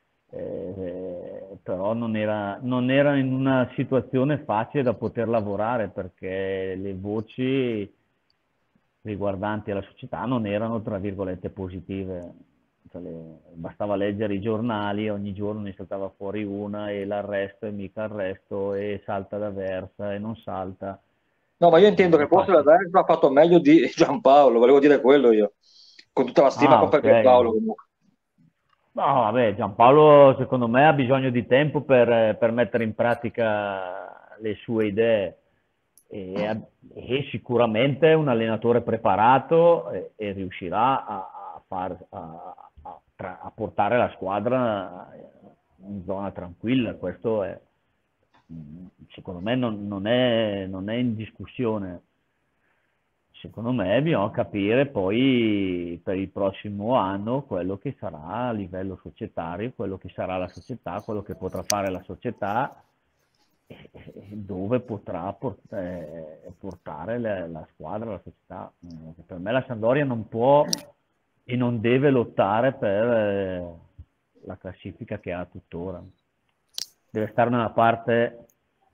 eh, però non era, non era in una situazione facile da poter lavorare perché le voci riguardanti alla società non erano, tra virgolette, positive. Cioè, le- bastava leggere i giornali, ogni giorno ne saltava fuori una e l'arresto e mica arresto e salta D'Aversa e non salta. No, ma io Eh, intendo che forse infatti, D'Aversa ha fatto meglio di Giampaolo, volevo dire quello io. Con tutta la stima che ah, ho per ok. Giampaolo comunque. No, vabbè, Giampaolo secondo me ha bisogno di tempo per, per mettere in pratica le sue idee e, e sicuramente è un allenatore preparato e, e riuscirà a, a far, a, a tra- a portare la squadra in zona tranquilla. Questo è, secondo me non, non è, non è in discussione. Secondo me bisogna capire poi per il prossimo anno quello che sarà a livello societario, quello che sarà la società, quello che potrà fare la società e, e dove potrà port- eh, portare la, la squadra, la società. Eh, Per me la Sampdoria non può e non deve lottare per eh, la classifica che ha tuttora. Deve stare nella parte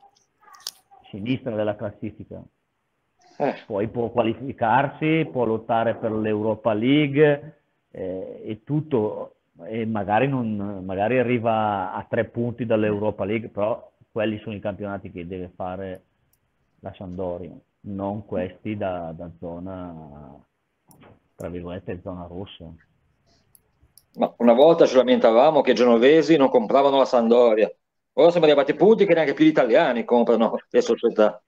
sinistra della classifica. Eh, Poi può qualificarsi, può lottare per l'Europa League eh, e tutto, e magari, non, magari arriva a tre punti dall'Europa League, però quelli sono i campionati che deve fare la Sampdoria, non questi da, da zona, tra virgolette, zona rossa. ma una volta ci lamentavamo che i genovesi non compravano la Sampdoria. Ora siamo arrivati a punti che neanche più gli italiani comprano le società.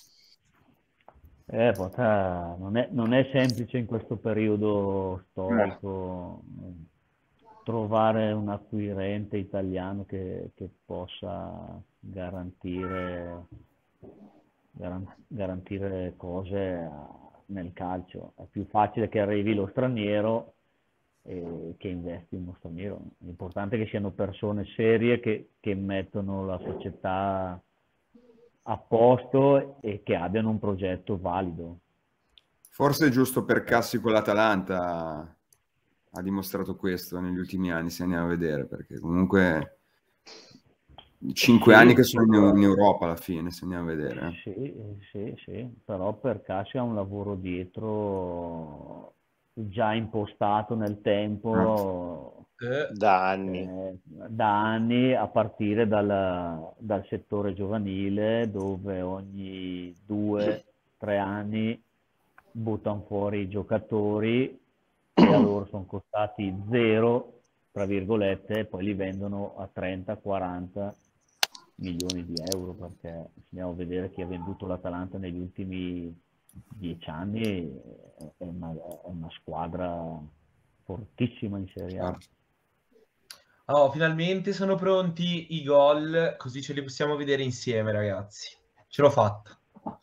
Eh, porca, non è, non è semplice in questo periodo storico eh, trovare un acquirente italiano che, che possa garantire, garan- garantire cose a- nel calcio. È più facile che arrivi lo straniero e che investi in uno straniero. L'importante è che siano persone serie che, che mettono la società a posto e che abbiano un progetto valido. Forse è giusto per Cassi con l'Atalanta ha dimostrato questo negli ultimi anni, se andiamo a vedere, perché comunque cinque Sì, anni che sì, sono in, in Europa alla fine, se andiamo a vedere. eh. sì, sì, sì, però per Cassi ha un lavoro dietro già impostato nel Ah, tempo Eh, da anni. eh, da anni, a partire dal, dal settore giovanile, dove ogni due tre anni buttano fuori i giocatori che a loro sono costati zero, tra virgolette, e poi li vendono a trenta quaranta milioni di euro, perché se andiamo a vedere chi ha venduto l'Atalanta negli ultimi dieci anni è una, è una squadra fortissima in Serie A. Certo. Oh, finalmente sono pronti i gol, così ce li possiamo vedere insieme, ragazzi. Ce l'ho fatta.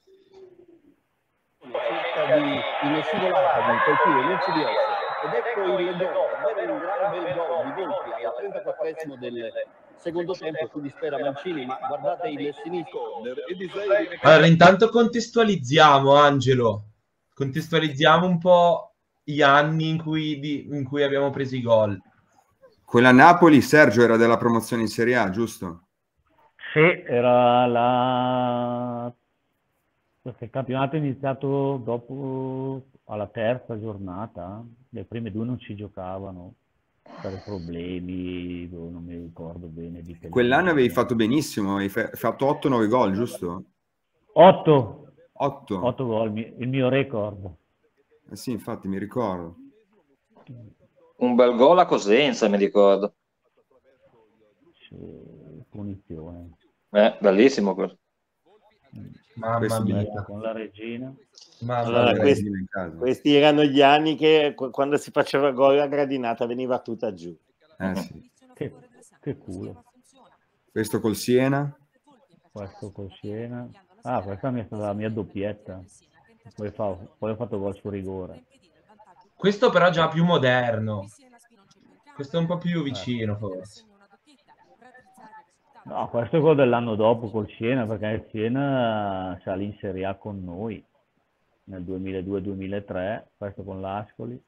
Cerca di inescivolata di colpire l'C D S ed ecco il gol, davvero un gran bel gol di Volpi al trentaquattresimo del secondo tempo. Si dispera Mancini, ma guardate il sinistro. Allora, intanto contestualizziamo, Angelo. Contestualizziamo un po' gli anni in cui, di, in cui abbiamo preso i gol. Quella Napoli, Sergio, era della promozione in Serie A, giusto? Sì, era la... perché il campionato è iniziato dopo, alla terza giornata. Le prime due non si giocavano per problemi, non mi ricordo bene. Di Quell'anno avevi fatto benissimo, hai fa- fatto otto nove gol, giusto? otto. otto. otto gol, il mio record. Eh sì, infatti, mi ricordo. Un bel gol a Cosenza, mi ricordo. Sì, punizione. Eh, bellissimo quello. Mamma Questo mia. bello. Con la regina. Mamma Allora, mia. questi, in casa. questi erano gli anni che qu- quando si faceva gol la gradinata veniva tutta giù. Eh sì. Che, che culo. Questo col Siena. Questo col Siena. Ah, questa è stata la mia doppietta. Poi, fa, poi ho fatto gol su rigore. Questo però già più moderno. Questo è un po' più vicino, forse. No, questo è quello dell'anno dopo col Siena, perché il Siena salì in Serie A con noi nel duemiladue duemilatré, questo con l'Ascoli.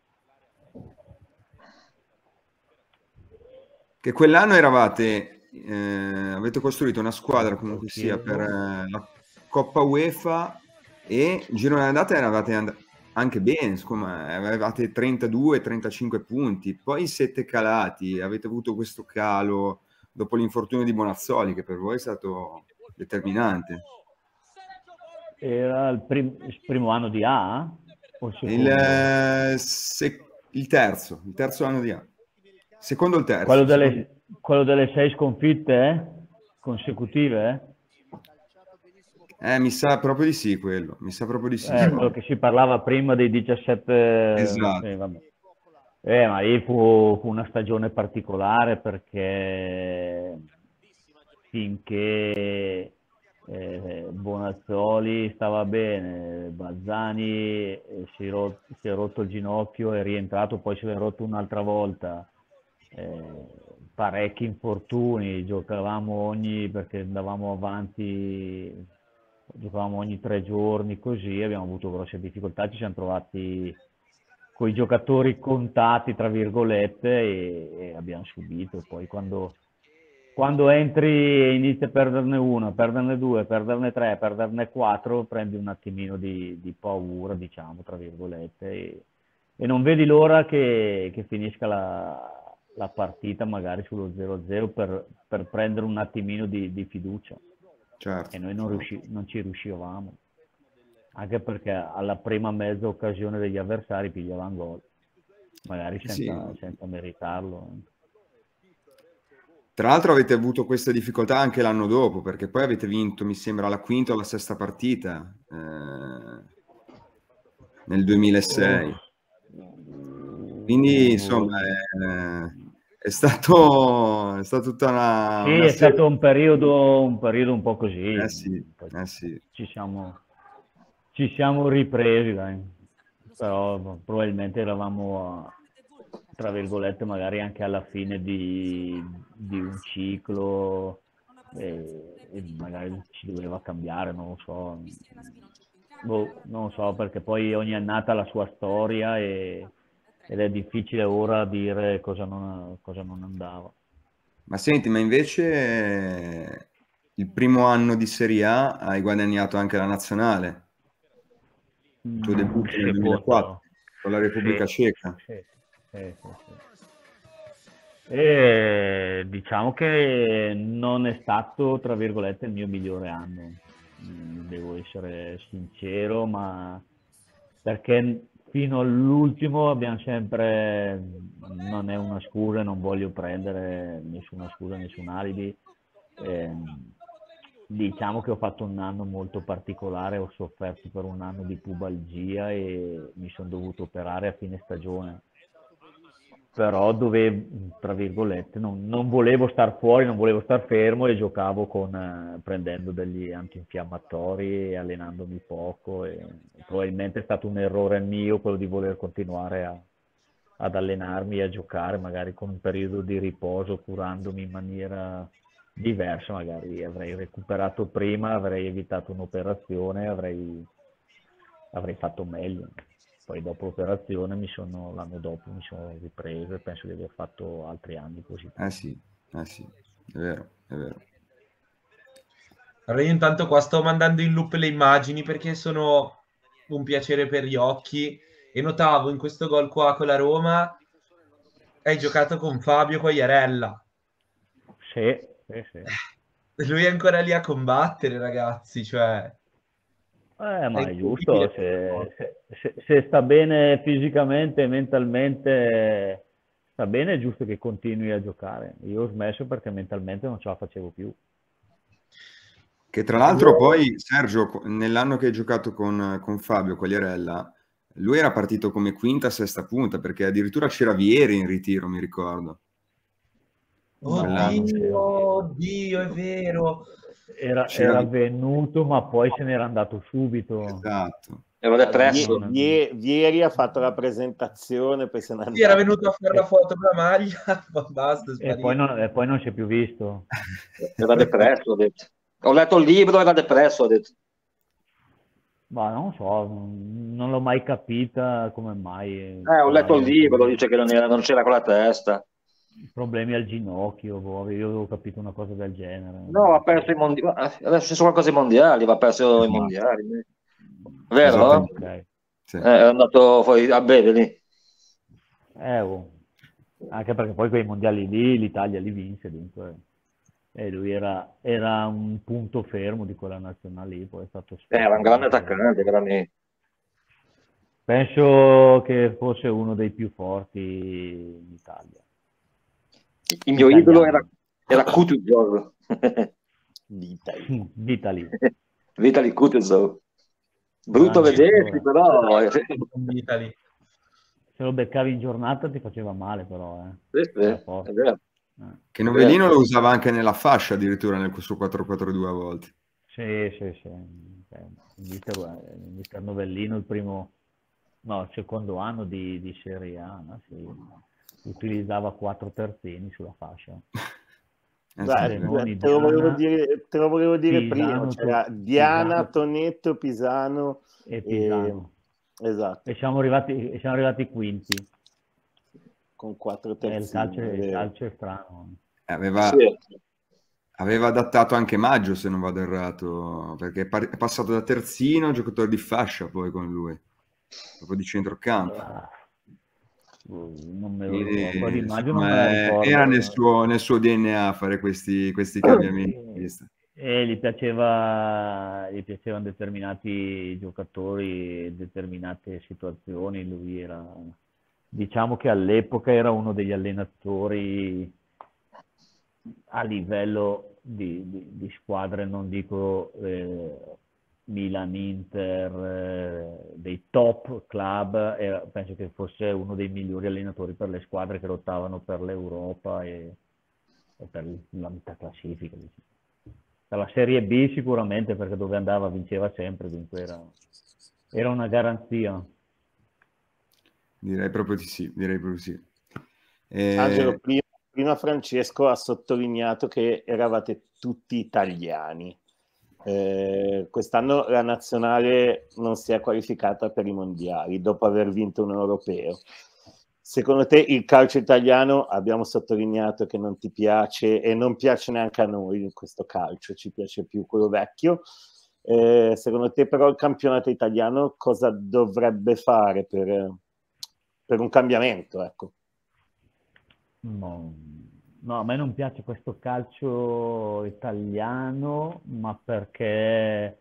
Che quell'anno eravate, eh, avete costruito una squadra comunque sia per eh, la Coppa UEFA e girone d'andata eravate and- anche bene, insomma, avevate trentadue trentacinque punti, poi siete calati, avete avuto questo calo dopo l'infortunio di Bonazzoli, che per voi è stato determinante. Era il, prim- il primo anno di A? O il secondo? Il, eh, se- il terzo, il terzo anno di A. Secondo il terzo. Quello delle, secondo... quello delle sei sconfitte eh? consecutive? Eh, mi sa proprio di sì quello, mi sa proprio di sì. Eh, quello che si parlava prima dei diciassette... Esatto. Eh, vabbè. Eh, ma lì fu, fu una stagione particolare perché finché eh, Bonazzoli stava bene, Bazzani eh, si, ro- si è rotto il ginocchio, è rientrato, poi se l'è rotto un'altra volta, eh, parecchi infortuni, giocavamo ogni, perché andavamo avanti, giocavamo ogni tre giorni così, abbiamo avuto grosse difficoltà, ci siamo trovati con i giocatori contati tra virgolette e, e abbiamo subito. E poi quando, quando entri e inizi a perderne una, a perderne due, a perderne tre, a perderne quattro, prendi un attimino di, di paura, diciamo, tra virgolette, e, e non vedi l'ora che, che finisca la, la partita magari sullo zero a zero per, per prendere un attimino di, di fiducia. Certo. E noi non, riusci- non ci riuscivamo. Anche perché alla prima mezza occasione degli avversari pigliavano gol, magari senza, Sì. senza meritarlo. Tra l'altro avete avuto questa difficoltà anche l'anno dopo, perché poi avete vinto, mi sembra, la quinta o la sesta partita eh, nel duemilasei. Quindi, insomma, è, è stato è stata tutta una... Sì, una è serie... stato un periodo, un periodo un po' così. Eh sì, Poi eh sì. Ci siamo, ci siamo ripresi, dai. Però probabilmente eravamo, a, tra virgolette, magari anche alla fine di, di un ciclo e, e magari ci doveva cambiare, non lo so. Boh, non lo so, perché poi ogni annata ha la sua storia e, ed è difficile ora dire cosa non, cosa non andava. Ma senti, ma invece eh, il primo anno di Serie A hai guadagnato anche la nazionale. Il tuo debutto nel duemilaquattro con la Repubblica Sì, Ceca. sì, sì, sì, sì. E diciamo che non è stato, tra virgolette, il mio migliore anno. Mm, Devo essere sincero, ma perché fino all'ultimo abbiamo sempre, non è una scusa, non voglio prendere nessuna scusa, nessun alibi. Ehm, diciamo che ho fatto un anno molto particolare, ho sofferto per un anno di pubalgia e mi sono dovuto operare a fine stagione. Però dove, tra virgolette, non, non volevo star fuori, non volevo star fermo e giocavo con, eh, prendendo degli antinfiammatori e allenandomi poco e probabilmente è stato un errore mio quello di voler continuare a- ad allenarmi e a giocare, magari con un periodo di riposo, curandomi in maniera diversa, magari avrei recuperato prima, avrei evitato un'operazione, avrei avrei fatto meglio. Poi dopo l'operazione mi sono, l'anno dopo mi sono ripreso e penso di aver fatto altri anni positivi. Eh sì, eh sì, è vero, è vero. Allora io intanto qua sto mandando in loop le immagini perché sono un piacere per gli occhi e notavo in questo gol qua con la Roma hai giocato con Fabio Quagliarella. Sì, sì, sì. Lui è ancora lì a combattere, ragazzi, cioè Eh, è ma è incredibile giusto, questa cosa. se, se- se- se sta bene fisicamente e mentalmente, sta bene, è giusto che continui a giocare. Io ho smesso perché mentalmente non ce la facevo più. Che tra l'altro Io poi, Sergio, co- nell'anno che hai giocato con, con Fabio Quagliarella, lui era partito come quinta, sesta punta, perché addirittura c'era Vieri in ritiro, mi ricordo. No, Quell'anno. non Oddio, c'era. oddio, è vero. Era, C'era era Vi- venuto, ma poi se n'era andato subito. Esatto. Ero Ah, Vie- depresso. Non, Vie- Vieri ha fatto la presentazione, poi se n'è Sì, era andato. venuto a fare la foto con la maglia, ma basta, è e poi sparito. non, e poi non si è più visto. Era depresso, ho detto. Ho letto il libro, era depresso, ho detto. Ma non so, non, non l'ho mai capita come mai. Eh, ho Sarà letto il avuto libro, dei dice che non, era- non c'era con la testa. problemi al ginocchio, boh, io avevo capito una cosa del genere. No, ha Non perso i so. mondiali. Adesso sono qualcosa ai mondiali, va perso i Esatto, mondiali. Ah, Vero? esattamente. ok. Sì. Eh, è andato fuori a bere lì. Eh, oh. Anche perché poi quei mondiali lì l'Italia li vinse, dunque. E lui era, era un punto fermo di quella nazionale lì, poi è stato Eh, era un grande sfortunato. attaccante, veramente. Penso che fosse uno dei più forti in Italia. Il mio idolo era, Italiano. era Kutuzov. D'Italia. D'Italia. Vitali Kutuzov. Brutto a Grande vedersi, giocatore. però. eh, In Italy. Se lo beccavi in giornata ti faceva male, però, eh. Sì, sì, Era è forte. vero. Eh. Che È Novellino vero. lo usava anche nella fascia, addirittura nel suo quattro quattro due a volte. Sì, sì, sì. Eh, Il mister, eh, il mister Novellino, il primo, no, il secondo anno di, di Serie A, no? Sì. Utilizzava quattro terzini sulla fascia. Eh sì, Beh, è vero. Zenoni, te lo volevo Diana, dire, te lo volevo dire prima, Pisano, c'era To- Diana, Pisano Tonetto, Pisano e e... Pisano. Esatto, E siamo arrivati, e siamo arrivati quinti. con quattro Eh, il terzini, calcio, è il vero. calcio è strano. Aveva, Sì. aveva adattato anche Maggio, se non vado errato, perché è, par- è passato da terzino a giocatore di fascia poi con lui, proprio di centrocampo. Ah, non me lo Quindi, ricordo. Qua di Maggio non me la insomma, è- era nel ricordo. suo, nel suo D N A fare questi, questi cambiamenti. E, visto? e gli piaceva, gli piacevano determinati giocatori, determinate situazioni. Lui era, diciamo che all'epoca era uno degli allenatori a livello di, di- di squadre, non dico eh, Milan, Inter, eh, dei top club, e penso che fosse uno dei migliori allenatori per le squadre che lottavano per l'Europa e, e per la metà classifica, diciamo. Per la Serie B sicuramente, perché dove andava vinceva sempre, dunque era, era una garanzia. Direi proprio di sì, direi proprio di sì. Angelo, Eh, prima, prima Francesco ha sottolineato che eravate tutti italiani. Eh, quest'anno la nazionale non si è qualificata per i mondiali dopo aver vinto un europeo. Secondo te il calcio italiano, abbiamo sottolineato che non ti piace e non piace neanche a noi in questo calcio, ci piace più quello vecchio. Eh, secondo te però il campionato italiano cosa dovrebbe fare per, per un cambiamento? Ecco. No, no, a me non piace questo calcio italiano, ma perché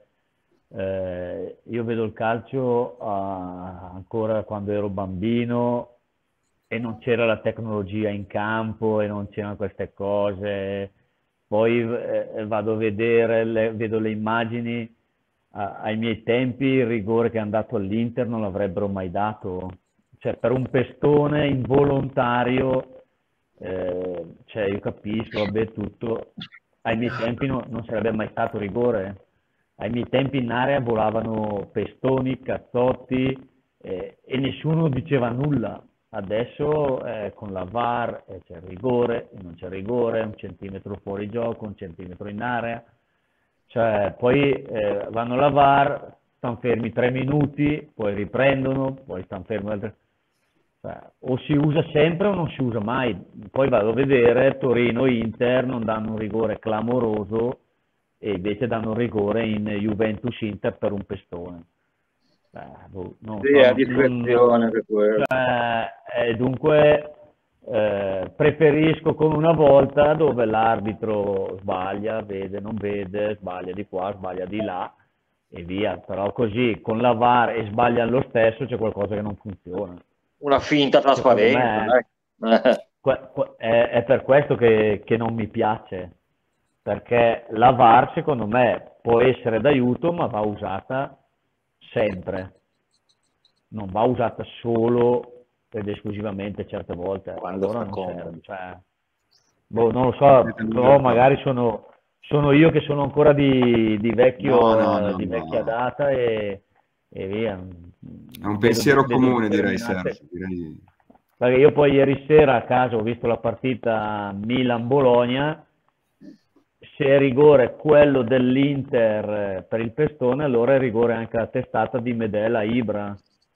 eh, io vedo il calcio ah, ancora quando ero bambino e non c'era la tecnologia in campo e non c'erano queste cose. Poi eh, vado a vedere, le- vedo le immagini, a- ai miei tempi il rigore che è andato all'Inter non l'avrebbero mai dato. Cioè, per un pestone involontario, eh, cioè io capisco, vabbè, tutto. Ai miei tempi no- non sarebbe mai stato rigore. Ai miei tempi in area volavano pestoni, cazzotti, eh, e nessuno diceva nulla. Adesso eh, con la V A R eh, c'è il rigore, non c'è rigore, un centimetro fuori gioco, un centimetro in area. Cioè, poi eh, vanno alla V A R, stanno fermi tre minuti, poi riprendono, poi stanno fermi altri. Cioè, o si usa sempre o non si usa mai. Poi vado a vedere Torino-Inter, non danno un rigore clamoroso e invece danno un rigore in Juventus-Inter per un pestone. Eh, boh, non Sì, so, a non- discrezione non- per quello. cioè, eh, dunque eh, preferisco con una volta dove l'arbitro sbaglia, vede, non vede, sbaglia di qua, sbaglia di là e via. Però così con la V A R e sbaglia lo stesso c'è qualcosa che non funziona. Una finta Secondo trasparenza, me dai. que- que- è, è per questo che, che non mi piace, perché la V A R secondo me può essere d'aiuto, ma va usata sempre, non va usata solo ed esclusivamente certe volte, Quando allora fa non comodo. serve, cioè, boh, non lo so, Completamente però d'accordo. magari sono, sono io che sono ancora di, di vecchio, No, no, no, di no. vecchia data e, e via. È un Vedo- pensiero vedo comune, direi, determinate- Sergio. Direi... Perché io poi ieri sera a casa ho visto la partita Milan-Bologna, se è rigore quello dell'Inter eh, per il pestone, allora è rigore anche la testata di Medela Ibra,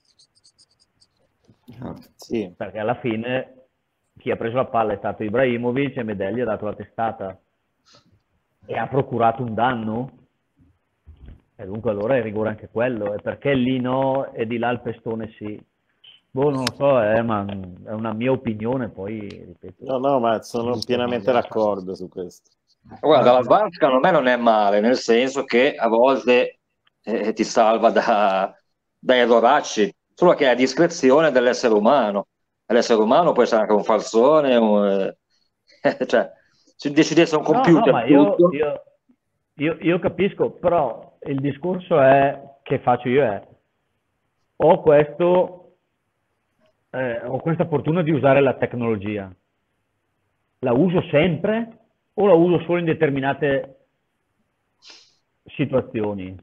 Certo. Sì, perché alla fine chi ha preso la palla è stato Ibrahimovic e Medel gli ha dato la testata e ha procurato un danno, e dunque allora è rigore anche quello, e perché lì no e di là il pestone sì. Boh, non lo so, eh, ma è una mia opinione, poi ripeto. no, no, ma sono giusto, pienamente ma- d'accordo su questo. Guarda, la V A R secondo me non è male, nel senso che a volte eh, ti salva da, da erroracci, solo che è a discrezione dell'essere umano. L'essere umano può essere anche un falsone, un, eh, cioè, se decidesse un No, no, computer ma io, tutto, io, io, io capisco, però il discorso è che faccio io è, ho questo, eh, ho questa fortuna di usare la tecnologia, la uso sempre o la uso solo in determinate situazioni?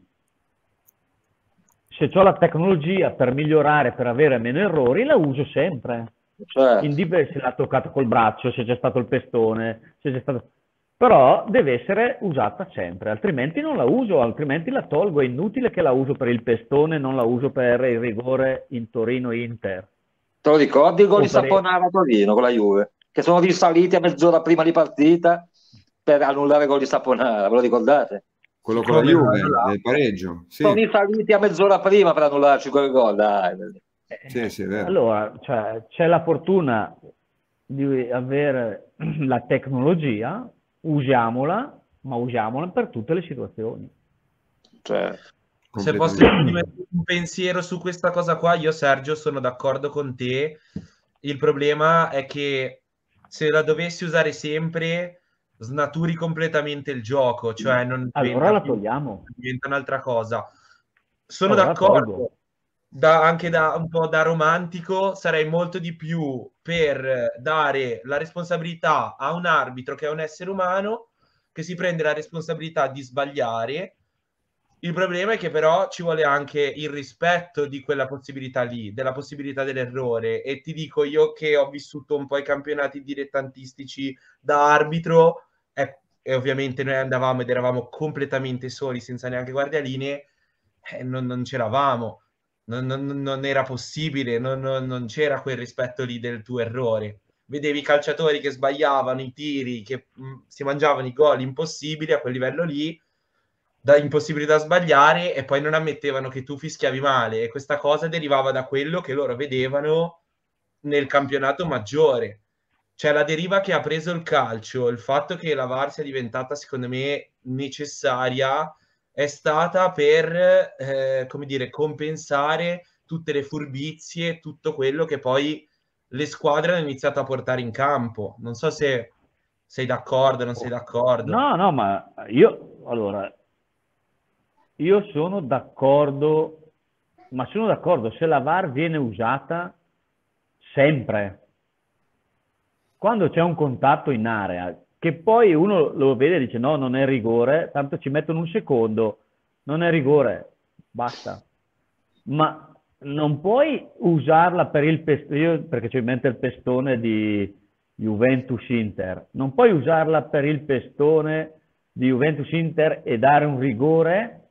Se ho la tecnologia per migliorare, per avere meno errori, la uso sempre. cioè, Indipe se l'ha toccato col braccio, se c'è stato il pestone, se c'è stato... Però deve essere usata sempre, altrimenti non la uso, altrimenti la tolgo. È inutile che la uso per il pestone, non la uso per il rigore in Torino-Inter. te lo ricordi il gol O di per- Saponara a Torino con la Juve? Che sono risaliti a mezz'ora prima di partita per annullare il gol di Saponara, ve lo ricordate? Quello con la Come Juve, vanno là? del pareggio. Sì, Sono risaliti a mezz'ora prima per annullarci quel gol, dai. sì, sì, è vero. Allora, cioè, c'è la fortuna di avere la tecnologia, usiamola, ma usiamola per tutte le situazioni. Cioè, Se posso Completamente. mettere un pensiero su questa cosa qua, io Sergio sono d'accordo con te. Il problema è che se la dovessi usare sempre, snaturi completamente il gioco, cioè non Allora diventa la più, togliamo. diventa un'altra cosa. Sono Allora la d'accordo, tolgo. da- anche da un po' da romantico, sarei molto di più per dare la responsabilità a un arbitro che è un essere umano che si prende la responsabilità di sbagliare. Il problema è che però ci vuole anche il rispetto di quella possibilità lì, della possibilità dell'errore. E ti dico io che ho vissuto un po' i campionati dilettantistici da arbitro e, e ovviamente noi andavamo ed eravamo completamente soli, senza neanche guardialine, e non, non c'eravamo. Non, non- non era possibile, non, non- non c'era quel rispetto lì del tuo errore. Vedevi i calciatori che sbagliavano i tiri, che mh, si mangiavano i gol impossibili a quel livello lì, da impossibilità a sbagliare, e poi non ammettevano che tu fischiavi male, e questa cosa derivava da quello che loro vedevano nel campionato maggiore. cioè la deriva che ha preso il calcio, il fatto che la V A R sia diventata secondo me necessaria è stata per, eh, come dire, compensare tutte le furbizie, tutto quello che poi le squadre hanno iniziato a portare in campo. Non so se sei d'accordo, non sei d'accordo. No, no, ma io, allora, io sono d'accordo, ma sono d'accordo se la V A R viene usata sempre. Quando c'è un contatto in area, che poi uno lo vede e dice no, non è rigore, tanto ci mettono un secondo, non è rigore, basta. Ma non puoi usarla per il pestone, perché c'ho in mente il pestone di Juventus-Inter, non puoi usarla per il pestone di Juventus-Inter e dare un rigore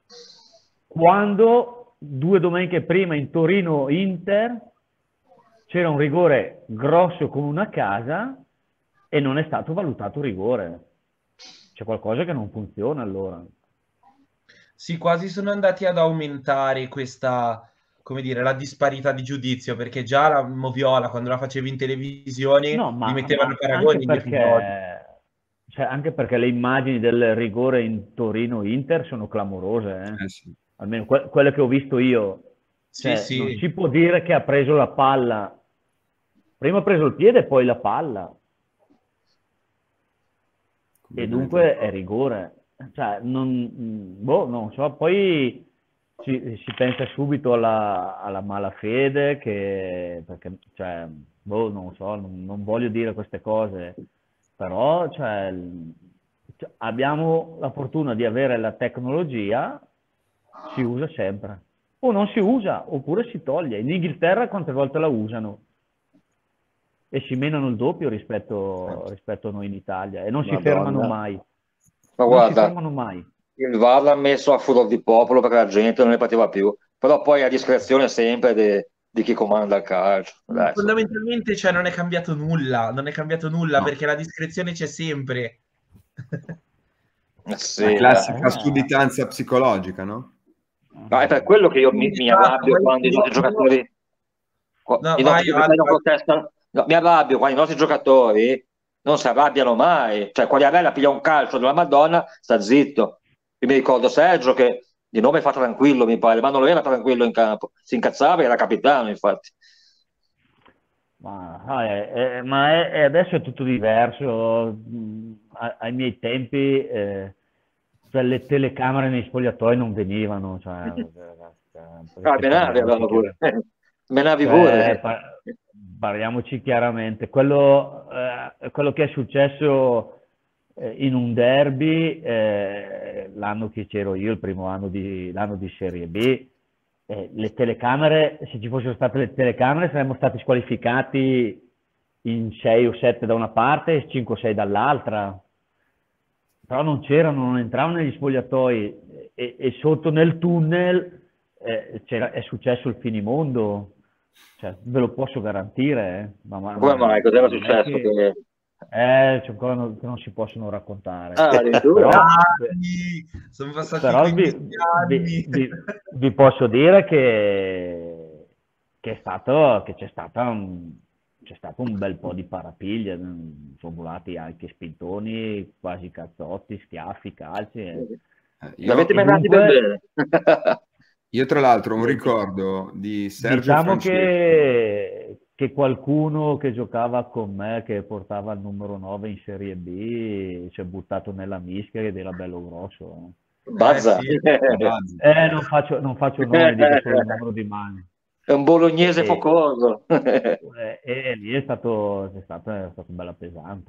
quando due domeniche prima in Torino-Inter c'era un rigore grosso come una casa e non è stato valutato rigore. C'è qualcosa che non funziona allora. Sì, quasi sono andati ad aumentare questa, come dire, la disparità di giudizio, perché già la Moviola, quando la facevi in televisione, No, gli ma, mettevano ma paragoni anche negli episodi. perché, cioè, anche perché le immagini del rigore in Torino-Inter sono clamorose, eh? Eh sì. Almeno que- quelle che ho visto io. Sì, Cioè, sì. non si può dire che ha preso la palla. Prima ha preso il piede e poi la palla. E dunque è rigore. Cioè, non, boh, non so, poi si, si pensa subito alla, alla malafede, che, perché, cioè, boh, non so, non, non voglio dire queste cose, però, cioè, l- cioè, abbiamo la fortuna di avere la tecnologia, si usa sempre. O non si usa, oppure si toglie. In Inghilterra quante volte la usano? E si menano il doppio rispetto, rispetto a noi in Italia e non si Madonna. fermano mai. Ma Non si guarda, fermano mai. il V A R l'ha messo a furor di popolo perché la gente non ne partiva più, però poi a discrezione sempre de- di chi comanda il calcio. Dai, su. Fondamentalmente, cioè, non è cambiato nulla, non è cambiato nulla, No. perché la discrezione c'è sempre. Eh sì, La dai. classica Eh. sudditanza psicologica, no? Ma è per quello che io mi, mi arrabbio Esatto, quando i nostri io- giocatori, qua- No, i nostri vai, giocatori non Alba. protestano. No, mi arrabbio quando i nostri giocatori non si arrabbiano mai. Cioè, Quagliarella piglia un calcio della Madonna, sta zitto. Io mi ricordo Sergio che di nome fa tranquillo, mi pare, ma non lo era tranquillo in campo. Si incazzava e era capitano, infatti. Ma, ah, è- è- ma è- è- adesso è tutto diverso. Mm, a- ai miei tempi eh, cioè, le telecamere nei spogliatoi non venivano. Cioè, cioè, Ah, perché Menavi parliamoci avevano pure. chiaramente. Menavi Cioè, pure. par- parliamoci chiaramente. Quello, eh, quello che è successo eh, in un derby eh, l'anno che c'ero io, il primo anno di, l'anno di Serie B, eh, le telecamere, se ci fossero state le telecamere saremmo stati squalificati in sei o sette da una parte e cinque o sei dall'altra. Però non c'erano, non entravano negli spogliatoi e, e sotto nel tunnel eh, c'era- è successo il finimondo. Cioè, ve lo posso garantire, eh. Ma, ma- Come ma mai? Cos'era non è successo? che, Che... eh, c'è ancora no- che non si possono raccontare. Ah, addirittura. Però, Anni, sono passati però vi, quindici vi- anni. vi- vi posso dire che, che è stato, che c'è stata un, c'è stato un bel po' di parapiglie, mm, sono volati anche spintoni, quasi cazzotti, schiaffi, calci. e- Eh, Li avete io, e menati ben dunque, bene. io, tra l'altro, ho un eh, di- ricordo di Sergio diciamo Francesco. che, che qualcuno che giocava con me, che portava il numero nove in Serie B, si è buttato nella mischia ed era bello grosso. Bazza. Eh sì. Bazzi. Eh, non faccio, non faccio nomi, dico solo il numero di mani. È un bolognese E, focoso. e- e lì è stato, è stato, è stato bella pesante.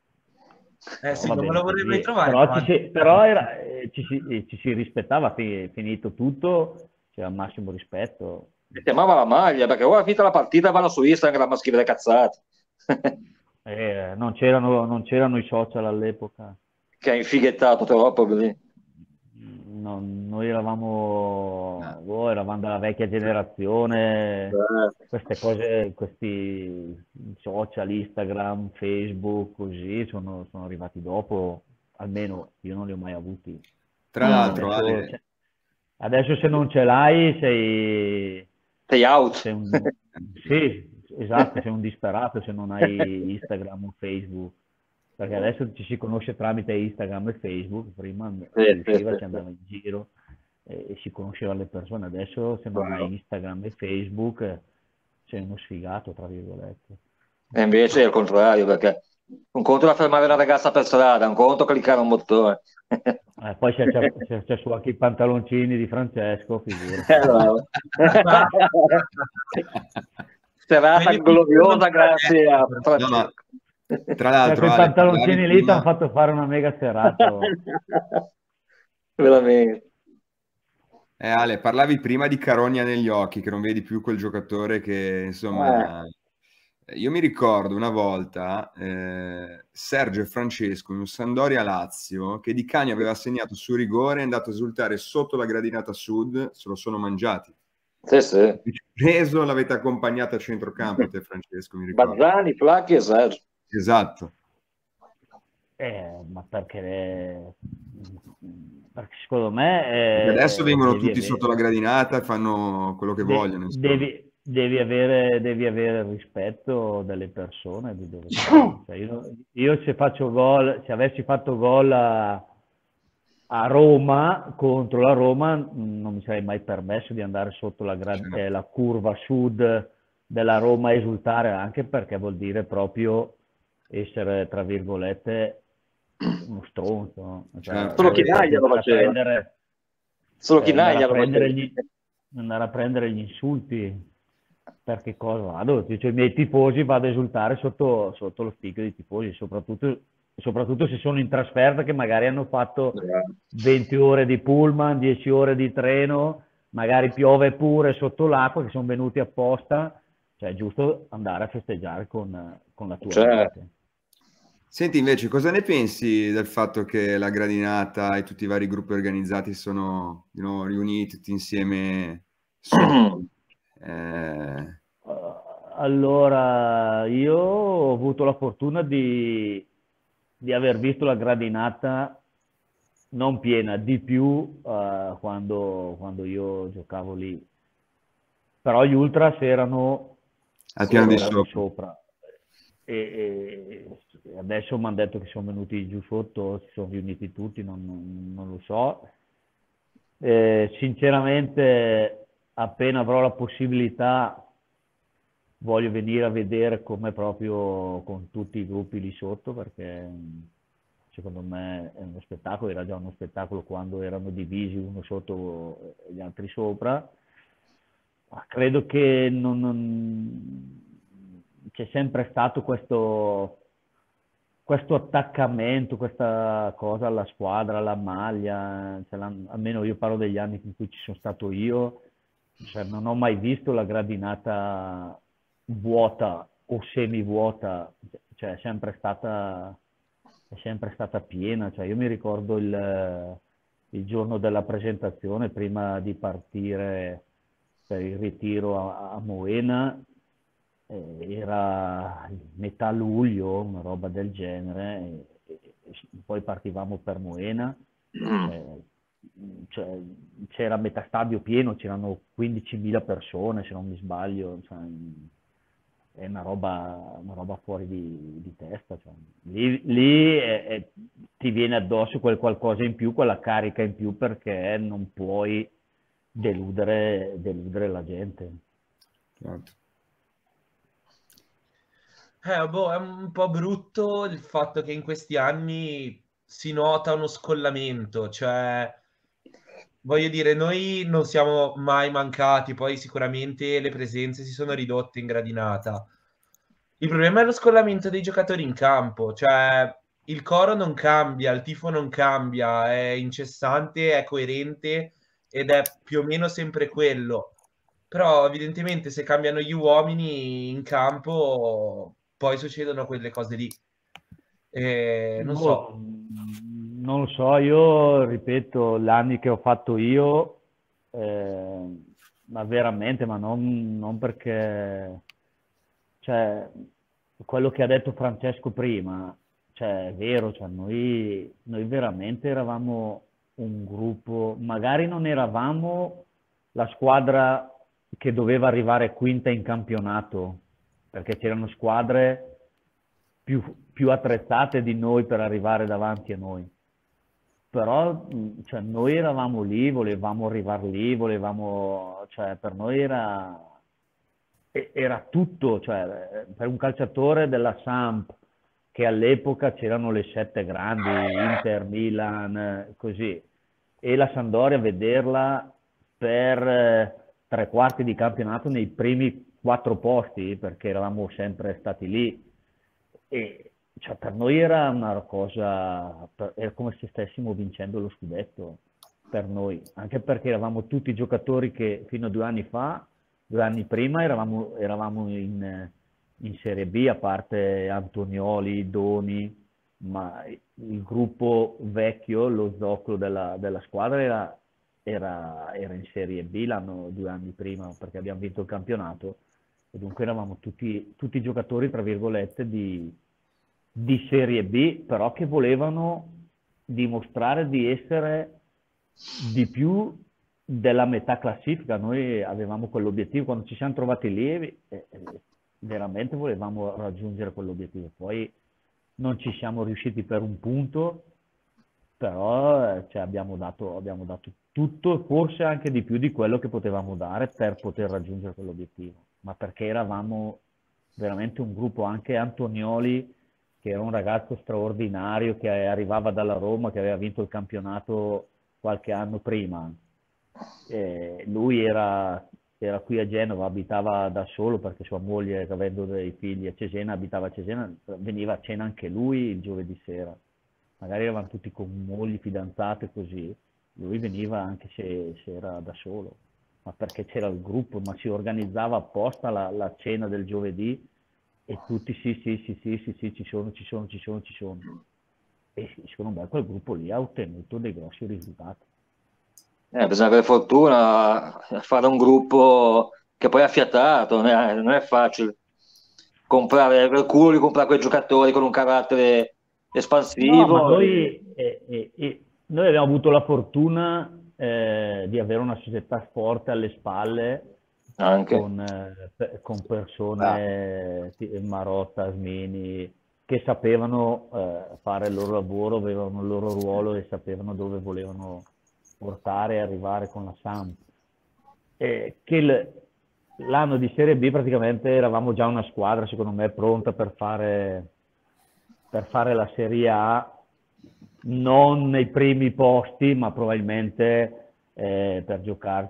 Eh Però sì, va non me bene lo vorrei mai così. trovare Però, ci davanti. si, però era- eh, ci si, eh, ci si rispettava, fi- finito tutto, c'era il massimo rispetto. Si chiamava la maglia perché ora finita la partita vanno su Instagram a scrivere cazzate. Eh, non c'erano, non c'erano i social all'epoca. Che ha infighettato troppo lì. No, noi eravamo, No. boh, eravamo della vecchia generazione, Eh, queste cose, questi social, Instagram, Facebook, così sono, sono arrivati dopo, almeno io non li ho mai avuti. Tra l'altro, Adesso, Ale, cioè, adesso se non ce l'hai sei, Sei out. sei un, sì, esatto, sei un disperato se non hai Instagram o Facebook, perché adesso ci si conosce tramite Instagram e Facebook, prima Sì, si sì, usciva, sì, si sì. andava in giro e, e si conosceva le persone, adesso se non Bravo. hai Instagram e Facebook eh, sei uno sfigato, tra virgolette. E invece è il contrario, perché un conto è fermare una ragazza per strada, un conto è cliccare un bottone. Eh, poi c'è, c'è, c'è- c'è su anche i pantaloncini di Francesco, figurati. Eh, bravo. Serata Quelli gloriosa non grazie a però. No, ma Francesco. tra Cioè, l'altro, quei Ale, parlavi pantaloncini lì ti hanno prima... fatto fare una mega serata. Oh. Veramente. Eh, Ale, parlavi prima di carogna negli occhi, che non vedi più quel giocatore che, Eh, insomma... Io mi ricordo una volta eh, Sergio e Francesco in un Sampdoria-Lazio che Di Cagni aveva segnato su rigore, è andato a esultare sotto la gradinata sud, se lo sono mangiati. sì, sì. Avete preso, l'avete accompagnata a centrocampo, te Francesco, mi ricordo. Bazzani, Flacchi e Sergio. Esatto. Eh, ma perché, perché secondo me Perché adesso eh, vengono devi tutti avere, sotto la gradinata e fanno quello che de- vogliono, insomma. devi, devi avere, devi avere il rispetto delle persone di dove sei. Cioè, io, io se faccio gol, se avessi fatto gol a, a Roma contro la Roma, mh, non mi sarei mai permesso di andare sotto la, gra- Certo. eh, la curva sud della Roma a esultare, anche perché vuol dire proprio essere, tra virgolette, uno stronzo, no? Cioè, Certo. Solo vuol dire Chinaglia proprio lo andare a faceva. prendere, Solo eh, andare a Chinaglia lo prendere faceva. gli, andare a prendere gli insulti. Perché cosa vado? Cioè, i miei tifosi vado a esultare sotto, sotto lo spicchio dei tifosi, soprattutto, soprattutto se sono in trasferta che magari hanno fatto venti ore di pullman, dieci ore di treno, magari piove pure sotto l'acqua, che sono venuti apposta, cioè è giusto andare a festeggiare con, con la tua Cioè, gente. Senti invece, cosa ne pensi del fatto che la gradinata e tutti i vari gruppi organizzati sono di nuovo riuniti tutti insieme sotto? Eh, Allora, io ho avuto la fortuna di, di aver visto la gradinata non piena, di più eh, quando, quando io giocavo lì. Però gli ultras erano, al piano di erano sopra. sopra. E, e- e adesso mi hanno detto che sono venuti giù sotto, si sono riuniti tutti, non, non- non lo so. Eh, sinceramente, appena avrò la possibilità, voglio venire a vedere come proprio con tutti i gruppi lì sotto, perché mh, secondo me è uno spettacolo, era già uno spettacolo quando erano divisi uno sotto e gli altri sopra. Ma credo che non, non- c'è sempre stato questo, questo attaccamento, questa cosa alla squadra, alla maglia, cioè, la- almeno io parlo degli anni in cui ci sono stato io, cioè, non ho mai visto la gradinata vuota o semivuota, cioè è sempre stata, è sempre stata piena. Cioè, io mi ricordo il, il giorno della presentazione, prima di partire per il ritiro a, a Moena, eh, era metà luglio, una roba del genere, e, e- e poi partivamo per Moena, cioè, cioè, c'era metà stadio pieno, c'erano quindicimila persone se non mi sbaglio, cioè, è una roba, una roba fuori di, di testa. Cioè. Lì, lì è- è- ti viene addosso quel qualcosa in più, quella carica in più perché non puoi deludere, deludere la gente. Certo. Eh, boh, è un po' brutto il fatto che in questi anni si nota uno scollamento, cioè, voglio dire, noi non siamo mai mancati, poi sicuramente le presenze si sono ridotte in gradinata. Il problema è lo scollamento dei giocatori in campo, cioè il coro non cambia, il tifo non cambia, è incessante, è coerente ed è più o meno sempre quello. Però evidentemente se cambiano gli uomini in campo, poi succedono quelle cose lì. Eh, non Boh, so. non lo so, io ripeto, gli anni che ho fatto io, eh, ma veramente, ma non, non perché, cioè, quello che ha detto Francesco prima, cioè, è vero, cioè, noi, noi veramente eravamo un gruppo, magari non eravamo la squadra che doveva arrivare quinta in campionato, perché c'erano squadre più, più attrezzate di noi per arrivare davanti a noi. Però cioè, noi eravamo lì, volevamo arrivare lì, volevamo, cioè, per noi era, era tutto, cioè, per un calciatore della Samp, che all'epoca c'erano le sette grandi, Inter, Milan, così, e la Sampdoria vederla per eh, tre quarti di campionato nei primi quattro posti, perché eravamo sempre stati lì, e cioè, per noi era una cosa, era come se stessimo vincendo lo scudetto, per noi, anche perché eravamo tutti giocatori che fino a due anni fa, due anni prima, eravamo, eravamo in, in Serie B, a parte Antonioli, Doni, ma il gruppo vecchio, lo zoccolo della, della squadra era, era, era in Serie B l'anno due anni prima, perché abbiamo vinto il campionato, e dunque eravamo tutti, tutti giocatori, tra virgolette, di, di Serie B, però che volevano dimostrare di essere di più della metà classifica. Noi avevamo quell'obiettivo, quando ci siamo trovati lì, eh, veramente volevamo raggiungere quell'obiettivo. Poi non ci siamo riusciti per un punto, però eh, cioè, abbiamo dato, abbiamo dato tutto, forse anche di più di quello che potevamo dare per poter raggiungere quell'obiettivo, ma perché eravamo veramente un gruppo, anche Antonioli, che era un ragazzo straordinario, che arrivava dalla Roma, che aveva vinto il campionato qualche anno prima. Eh, lui era, era qui a Genova, abitava da solo perché sua moglie, avendo dei figli a Cesena, abitava a Cesena, veniva a cena anche lui il giovedì sera. Magari eravamo tutti con mogli, fidanzate, così. Lui veniva anche se, se era da solo, ma perché c'era il gruppo, ma si organizzava apposta la, la cena del giovedì, e tutti sì, sì, sì, sì, sì, sì, ci sono, ci sono, ci sono, ci sono. E secondo me quel gruppo lì ha ottenuto dei grossi risultati. Eh, bisogna avere fortuna a fare un gruppo che poi è affiatato, non è, non è facile comprare, avere il culo di comprare quei giocatori con un carattere espansivo. No, ma noi, e... eh, eh, eh, noi abbiamo avuto la fortuna eh, di avere una società forte alle spalle, Anche. con, eh, con persone, ah. Marotta, Asmini, che sapevano eh, fare il loro lavoro, avevano il loro ruolo e sapevano dove volevano portare e arrivare con la Samp. E che l'anno di Serie B praticamente eravamo già una squadra, secondo me, pronta per fare, per fare la Serie A, non nei primi posti, ma probabilmente eh, per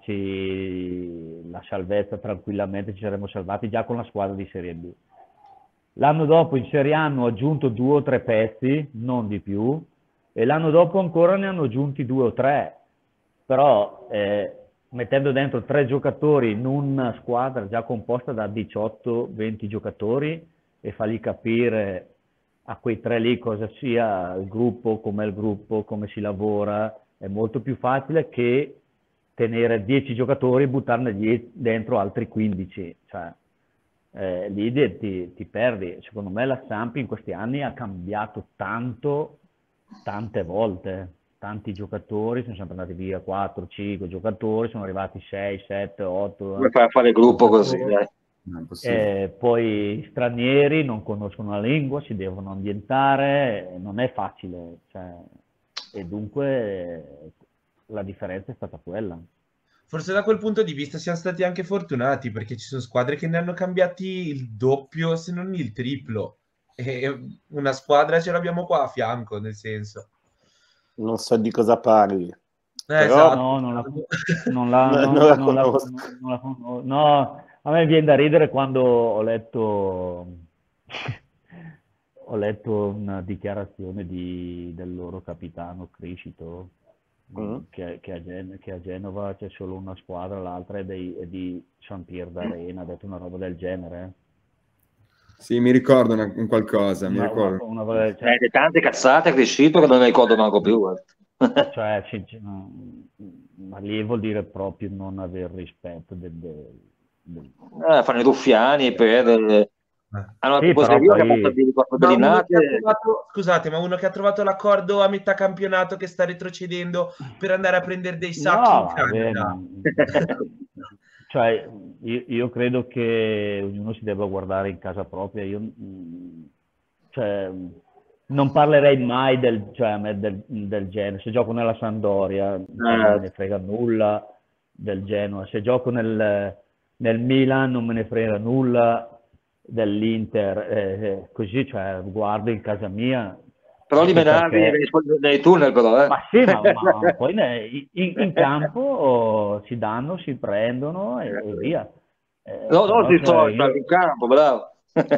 giocarci la salvezza tranquillamente, ci saremmo salvati già con la squadra di Serie B. L'anno dopo in Serie A hanno aggiunto due o tre pezzi, non di più, e l'anno dopo ancora ne hanno aggiunti due o tre, però eh, mettendo dentro tre giocatori in una squadra già composta da diciotto venti giocatori, e fargli capire a quei tre lì cosa sia il gruppo, com'è il gruppo, come si lavora, è molto più facile che tenere dieci giocatori e buttarne dentro altri quindici. Cioè, eh, lì ti, ti perdi. Secondo me la Samp in questi anni ha cambiato tanto, tante volte. Tanti giocatori, sono sempre andati via quattro cinque giocatori, sono arrivati sei sette otto. Come fai a fare il gruppo così? Dai. Eh, poi stranieri non conoscono la lingua, si devono ambientare, non è facile, cioè, e dunque la differenza è stata quella. Forse da quel punto di vista siamo stati anche fortunati, perché ci sono squadre che ne hanno cambiati il doppio, se non il triplo, e una squadra ce l'abbiamo qua a fianco, nel senso. Non so di cosa parli. Eh, Però... esatto. No, non la, non la, non, non, non la non la, conosco. non la, non, no, a me viene da ridere quando ho letto ho letto una dichiarazione di, del loro capitano Criscito, mm. che, che, a Gen- che a Genova c'è solo una squadra, l'altra è, dei, è di San Pier d'Arena, ha detto una roba del genere. Sì, mi ricordo una, un qualcosa, mi Una, ricordo. una, una, cioè, Eh, tante cazzate è cresciuto che non ne ricordo manco più. Cioè, ma lì vuol dire proprio non aver rispetto del... del, del... Eh, fanno i ruffiani per... Eh. Hanno Sì, però poi... che ha fatto di bellinate. Trovato, scusate, ma uno che ha trovato l'accordo a metà campionato, che sta retrocedendo per andare a prendere dei sacchi no, in Canada. cioè, io, io credo che ognuno si debba guardare in casa propria. Io, mm, cioè, non parlerei mai del, cioè, a me del, del Genoa. Se gioco nella Sampdoria, cioè, non me ne Eh, frega nulla del Genoa. Se gioco nel, nel Milan, non me ne frega nulla dell'Inter. Eh, eh, così, cioè, guardo in casa mia, però li anche menavi perché... nei, nei tunnel, però, eh. Ma sì, ma, ma poi ne- in, in campo si danno, si prendono e, e via. Eh, No, non però sui cioè, social, io, in campo, bravo.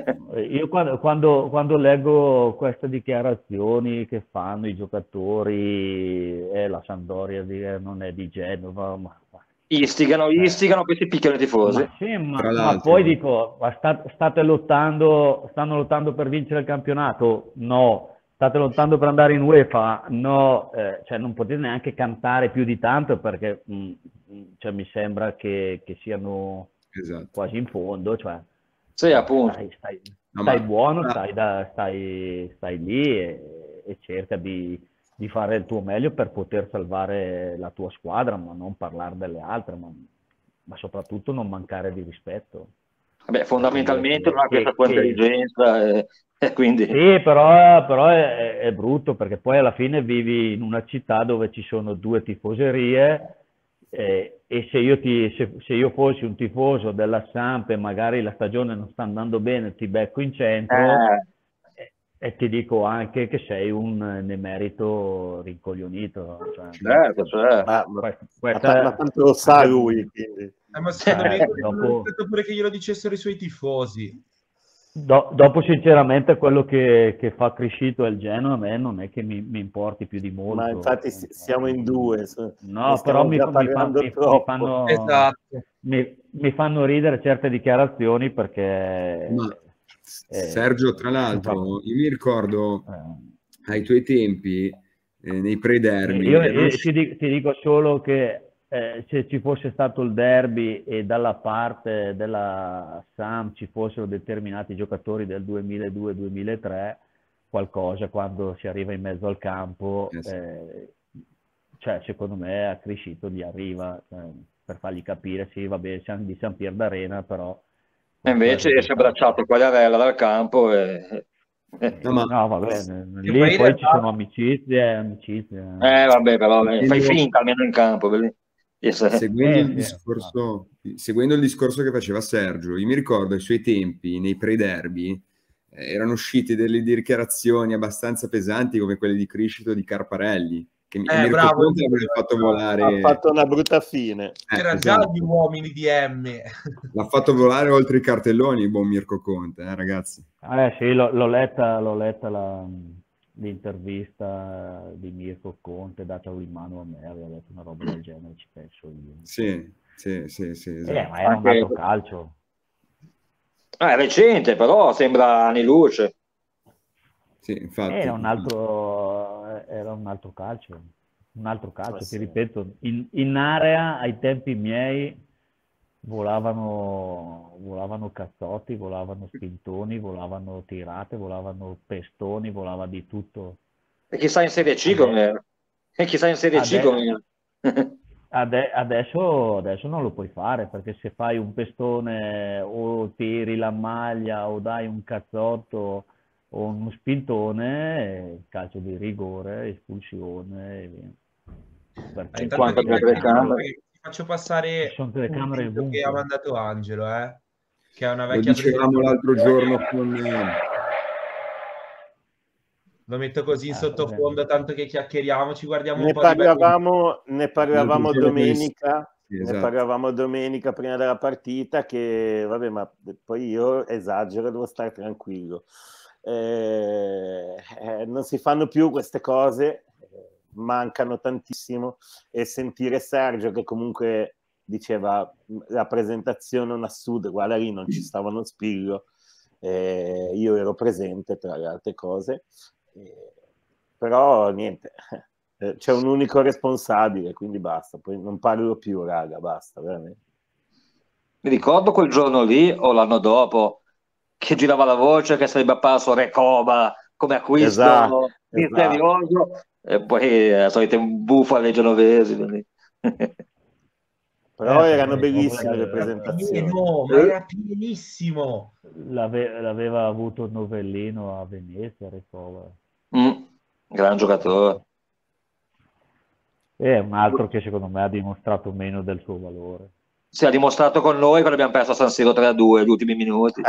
io quando, quando- quando leggo queste dichiarazioni che fanno i giocatori, eh, la Sampdoria di- eh, non è di Genova, ma, ma- Istigano, cioè, istigano, poi si picchiano i tifosi. ma sì, ma, Tra ma poi l'altro, dico, ma sta- state lottando, stanno lottando per vincere il campionato? No. State lottando per andare in UEFA? No. Eh, cioè non potete neanche cantare più di tanto perché mh, mh, cioè, mi sembra che, che siano esatto. quasi in fondo, cioè Sì, eh, appunto. stai, stai- No, stai ma buono, ah, stai, da- stai- stai lì e, e cerca di, di fare il tuo meglio per poter salvare la tua squadra, ma non parlare delle altre, ma, ma soprattutto non mancare di rispetto. Vabbè, Perché dire fondamentalmente non che, ha questa che- tua che- intelligenza e, e quindi... sì, però, però è, è brutto perché poi alla fine vivi in una città dove ci sono due tifoserie eh, e se io, ti, se, se io fossi un tifoso della Samp e magari la stagione non sta andando bene, ti becco in centro Eh, e, e ti dico anche che sei un emerito rincoglionito. Cioè, certo, certo. Ma, ma, questa, ma, questa ma tanto lo sa lui, quindi. Eh, ma secondo me eh, vorrebbe dopo... pure che glielo dicessero i suoi tifosi. Do- dopo sinceramente quello che, che fa Criscito e il Genoa a me non è che mi, mi importi più di molto. Ma infatti si- siamo in due, so- ne No, però stiamo mi, già fa- mi fa- parlando mi- mi troppo. fanno, Esatto. mi, mi fanno ridere certe dichiarazioni perché... Ma eh, Sergio, tra mi fa- l'altro, io mi ricordo eh, ai tuoi tempi, eh, nei pre-derby, io, erano io usci- ti, di- ti dico solo che eh, se ci fosse stato il derby e dalla parte della Sam ci fossero determinati giocatori del duemiladue-duemilatré, qualcosa quando si arriva in mezzo al campo, Eh sì. eh, cioè secondo me a Criscito gli arriva eh, per fargli capire, sì vabbè siamo di San Pier d'Arena, però E invece questo è il esce risultato. abbracciato Quagliarella dal campo e... No, ma No, vabbè, Che lì poi in poi ci realtà sono amicizie, amicizie. Eh, vabbè, però eh, fai seguendo, finta almeno in campo. vedi? E se- seguendo Eh il sì, discorso, seguendo il discorso che faceva Sergio, io mi ricordo ai suoi tempi, nei pre-derby, eh, erano uscite delle dichiarazioni abbastanza pesanti come quelle di Criscito e di Carparelli, che mi- Eh, Mirko bravo, Conte avrebbe fatto Ha volare, fatto una brutta fine. eh, c'era già esatto. gli uomini di M. L'ha fatto volare oltre i cartelloni il buon Mirko Conte, eh, ragazzi. Eh sì, l'ho l'ho letta, l'ho letta la- l'intervista di Mirko Conte data in mano a me, aveva detto una roba del genere, ci penso io. Sì, sì, sì, sì, Eh, esatto. ma era un Anche- altro calcio. Ah, è recente, però sembra anni luce. Sì, infatti. Era un altro, era un altro calcio, un altro calcio, Ah, ti sì. ripeto, in, in area ai tempi miei volavano, volavano cazzotti, volavano spintoni, volavano tirate, volavano pestoni, volava di tutto. E chissà in Serie C Vabbè. come... E chissà in Serie C Ade- come... Ade- adesso, adesso non lo puoi fare perché se fai un pestone o tiri la maglia o dai un cazzotto o uno spintone, calcio di rigore, espulsione e via. Perché Intanto quanto vi delle telecamere. ti faccio passare ci sono un telecamere video che ovunque. ha mandato Angelo, eh, che è una Lo vecchia dicevamo presentazione. l'altro giorno con... eh, Lo metto così in Ah, sottofondo, tanto che chiacchieriamo, ci guardiamo un Ne po' di belli- parlavamo, ne parlavamo L'altro giorno con il- domenica, Sì, ne esatto. parlavamo domenica prima della partita che, vabbè, ma poi io esagero, devo stare tranquillo. Eh, eh, non si fanno più queste cose, eh, mancano tantissimo e sentire Sergio che comunque diceva la presentazione non assurda, guarda lì non ci stavano spillo, eh, io ero presente tra le altre cose. Eh, però niente, eh, c'è un unico responsabile, quindi basta, poi non parlo più, raga, basta, veramente. Mi ricordo quel giorno lì o l'anno dopo che girava la voce che sarebbe apparso Recoba come acquisto Esatto, misterioso e poi eh, solite bufale genovesi. quindi. Però Eh, erano perché bellissime le era presentazioni. pieno, ma era pienissimo. l'ave- l'aveva avuto il novellino a Venezia, ricordo. Mm, gran giocatore. È un altro che secondo me ha dimostrato meno del suo valore. Si è dimostrato con noi quando abbiamo perso a San Siro tre a due gli ultimi minuti.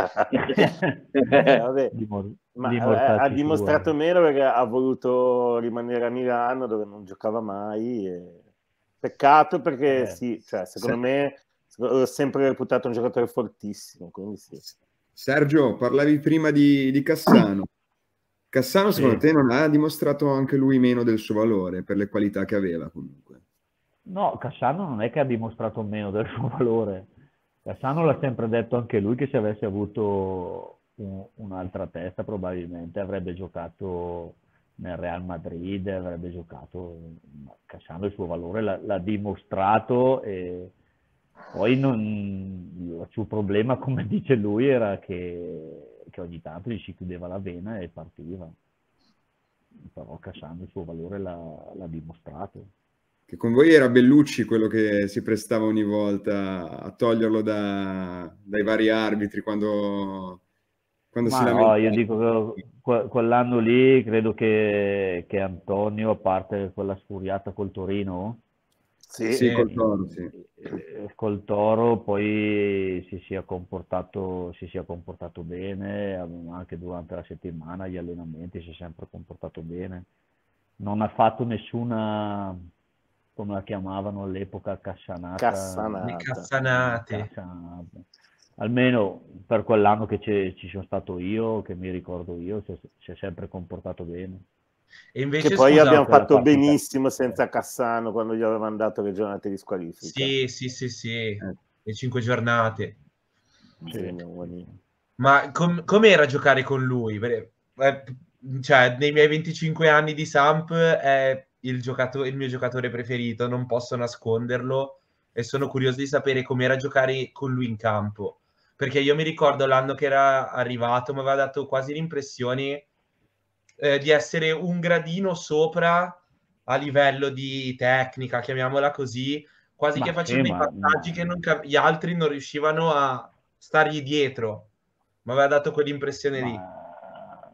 Eh, vabbè, Dimor- ma eh, dimortarci ha su, dimostrato eh. meno perché ha voluto rimanere a Milano dove non giocava mai. E... Peccato perché Eh. sì, cioè, secondo Se- me l'ho sempre reputato un giocatore fortissimo, quindi sì. Sergio, parlavi prima di, di Cassano. Cassano, Sì. secondo te, non ha dimostrato anche lui meno del suo valore per le qualità che aveva comunque? No, Cassano non è che ha dimostrato meno del suo valore. Cassano l'ha sempre detto anche lui che se avesse avuto un- un'altra testa probabilmente avrebbe giocato nel Real Madrid, avrebbe giocato... ma Cassano il suo valore l'ha l'ha dimostrato e poi non, il suo problema, come dice lui, era che, che ogni tanto gli si chiudeva la vena e partiva. Però Cassano il suo valore l'ha l'ha dimostrato. Che con voi era Bellucci quello che si prestava ogni volta a toglierlo da- dai vari arbitri quando, quando si Ma no, lamentava. io dico che que- quell'anno lì credo che, che Antonio, a parte quella sfuriata col Torino, Sì, Sì, Sì. col Toro, sì. eh, col Toro poi si sia comportato, si sia comportato bene, anche durante la settimana, gli allenamenti si è sempre comportato bene. Non ha fatto nessuna, come la chiamavano all'epoca, cassanata. Le Cassanata. cassanate. Cassanata. Almeno per quell'anno che ci ci sono stato io, che mi ricordo io, si è, si è sempre comportato bene. E invece, Che poi scusa, abbiamo quella fatto partita. benissimo senza Cassano quando gli avevano dato le giornate di squalifica. sì, sì, sì, sì, Eh, le cinque giornate. Sì, andiamo lì. Ma com- com'era giocare con lui? Per- eh, cioè, nei miei venticinque anni di Samp è il, giocato- il mio giocatore preferito, non posso nasconderlo e sono curioso di sapere com'era giocare con lui in campo. Perché io mi ricordo l'anno che era arrivato, mi aveva dato quasi l'impressione eh, di essere un gradino sopra a livello di tecnica, chiamiamola così, quasi che Ma faceva sì, dei ma, passaggi ma- che non cap- gli altri non riuscivano a stargli dietro. Mi aveva dato quell'impressione lì. ma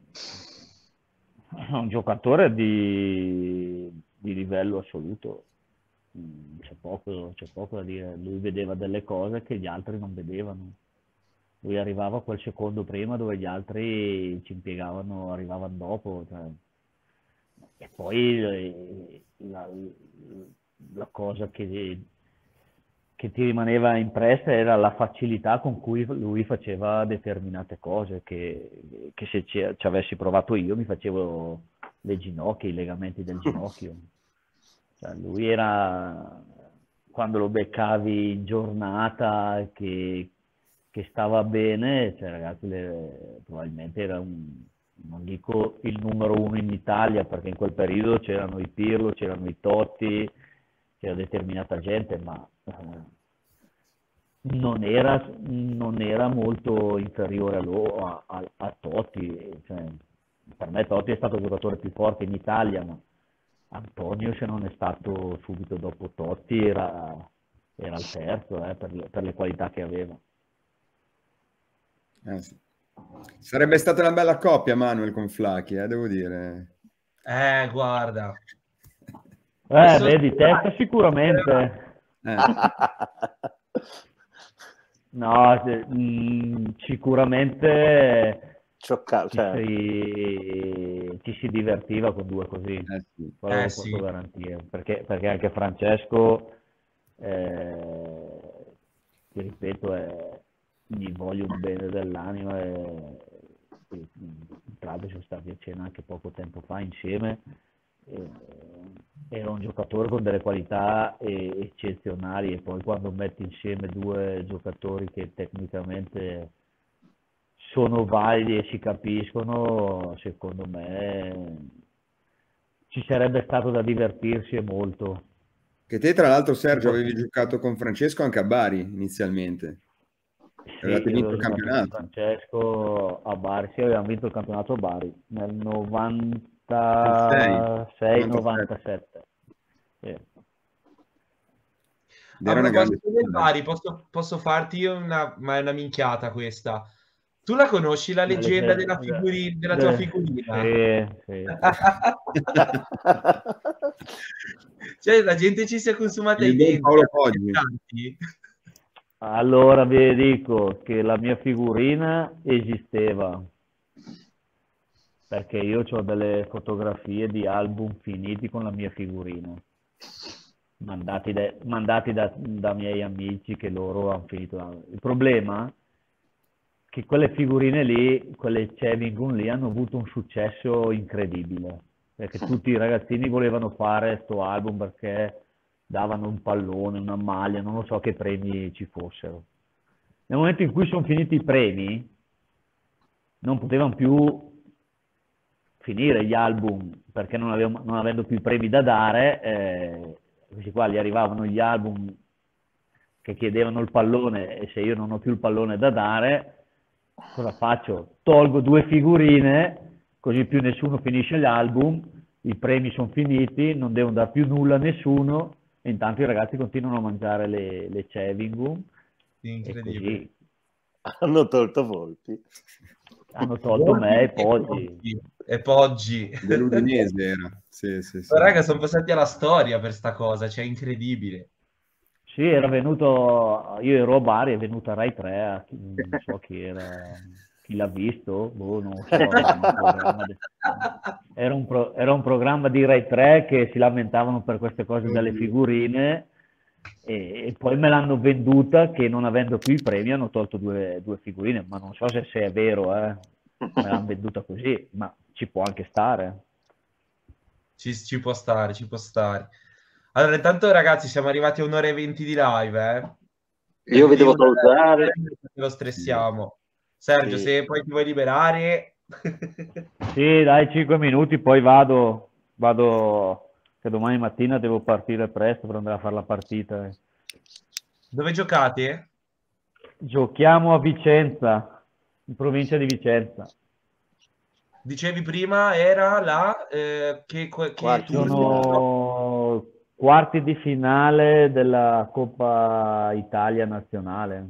è un giocatore di, di livello assoluto. Mm, C'è poco, c'è poco da dire. Lui vedeva delle cose che gli altri non vedevano. Lui arrivava quel secondo prima dove gli altri ci impiegavano, arrivavano dopo. Cioè. E poi eh, la, la cosa che, che ti rimaneva impressa era la facilità con cui lui faceva determinate cose, che, che se ci, ci avessi provato io mi facevo le ginocchia, i legamenti del ginocchio. Cioè, lui era, quando lo beccavi in giornata, che, che stava bene, cioè, ragazzi, le- probabilmente era un, non dico il numero uno in Italia, perché in quel periodo c'erano i Pirlo, c'erano i Totti, c'era determinata gente, ma eh, non era, non era molto inferiore a, lo- a, a- a Totti. Cioè, per me Totti è stato il giocatore più forte in Italia, ma Antonio, se non è stato subito dopo Totti, era, era il terzo eh, per, le, per le qualità che aveva. eh, sì. Sarebbe stata una bella coppia Manuel con Flacchi, eh, devo dire. Eh, guarda. Eh, Questo- vedi, testa sicuramente. Eh, No, se- mh, sicuramente Ciocca- ci cioè, si, ci si divertiva con due così, eh, sì. quello Eh, lo sì. posso garantire, perché, perché anche Francesco, eh, ti ripeto, è- gli voglio un bene dell'anima e, e, tra l'altro siamo stati a cena anche poco tempo fa insieme. e- Era un giocatore con delle qualità eh, eccezionali, e poi quando metti insieme due giocatori che tecnicamente sono validi e si capiscono, secondo me ci sarebbe stato da divertirsi e molto. Che te, tra l'altro, Sergio, avevi giocato con Francesco anche a Bari inizialmente. Sì, Avevate io vinto avevo il giocato con campionato. Francesco a Bari, sì, avevamo vinto il campionato a Bari nel Sei, novantasei novantasette. Sì. Ed A era una grande proposito del squadra. Bari, posso, posso farti io una, ma è una minchiata questa. Tu la conosci la La leggenda leggenda- della, figuri- della tua de- figurina? Sì, sì, Cioè, la gente ci si è consumata Il i buon denti. Paolo Poggi. Tanti. Allora vi dico che la mia figurina esisteva, perché io ho delle fotografie di album finiti con la mia figurina, mandati, da, mandati da, da miei amici che loro hanno finito. Il problema è che quelle figurine lì, quelle Chewing lì, hanno avuto un successo incredibile, perché tutti i ragazzini volevano fare sto album perché davano un pallone, una maglia, non lo so che premi ci fossero. Nel momento in cui sono finiti i premi, non potevano più finire gli album, perché non, avevamo, non avendo più i premi da dare, eh, questi qua gli arrivavano gli album che chiedevano il pallone, e se io non ho più il pallone da dare, cosa faccio? Tolgo due figurine, così più nessuno finisce l'album, i premi sono finiti, non devono dare più nulla a nessuno, e intanto i ragazzi continuano a mangiare le, le Chewing e Incredibile. così Hanno tolto Volpi. hanno tolto me e poi... E Poggi. Dell'Udinese era. Sì, sì, sì. Ma raga, sono passati alla storia per sta cosa, cioè incredibile. Sì, era venuto, io ero a Bari, è venuta Rai tre, a chi- non so chi era, chi l'ha visto, boh, non lo so, era un programma di, era un pro- era un programma di Rai tre che si lamentavano per queste cose delle figurine e, e poi me l'hanno venduta che non avendo più i premi hanno tolto due, due figurine, ma non so se, se è vero, eh. Me l'hanno venduta così, ma ci può anche stare. Ci, ci può stare, ci può stare. Allora, intanto ragazzi, siamo arrivati a un'ora e venti di live, eh. Io vi Più devo di un'ora salutare. lo stressiamo. Sergio, Sì. se poi ti vuoi liberare... Sì, dai, cinque minuti, poi vado, vado, che domani mattina devo partire presto per andare a fare la partita. Dove giocate? Giochiamo a Vicenza, in provincia di Vicenza. Dicevi prima, era la... Eh, che, che Quarti di turno? Sono quarti di finale della Coppa Italia Nazionale.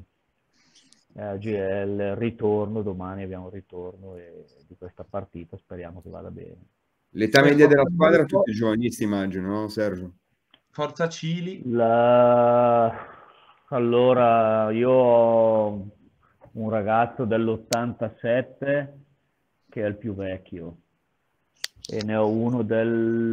Eh, oggi è il ritorno, domani abbiamo il ritorno e di questa partita, speriamo che vada bene. L'età media della squadra, tutti giovanisti, immagino, no, Sergio? Forza Cili. La... Allora, io ho un ragazzo dell'ottantasette che è il più vecchio e ne ho uno del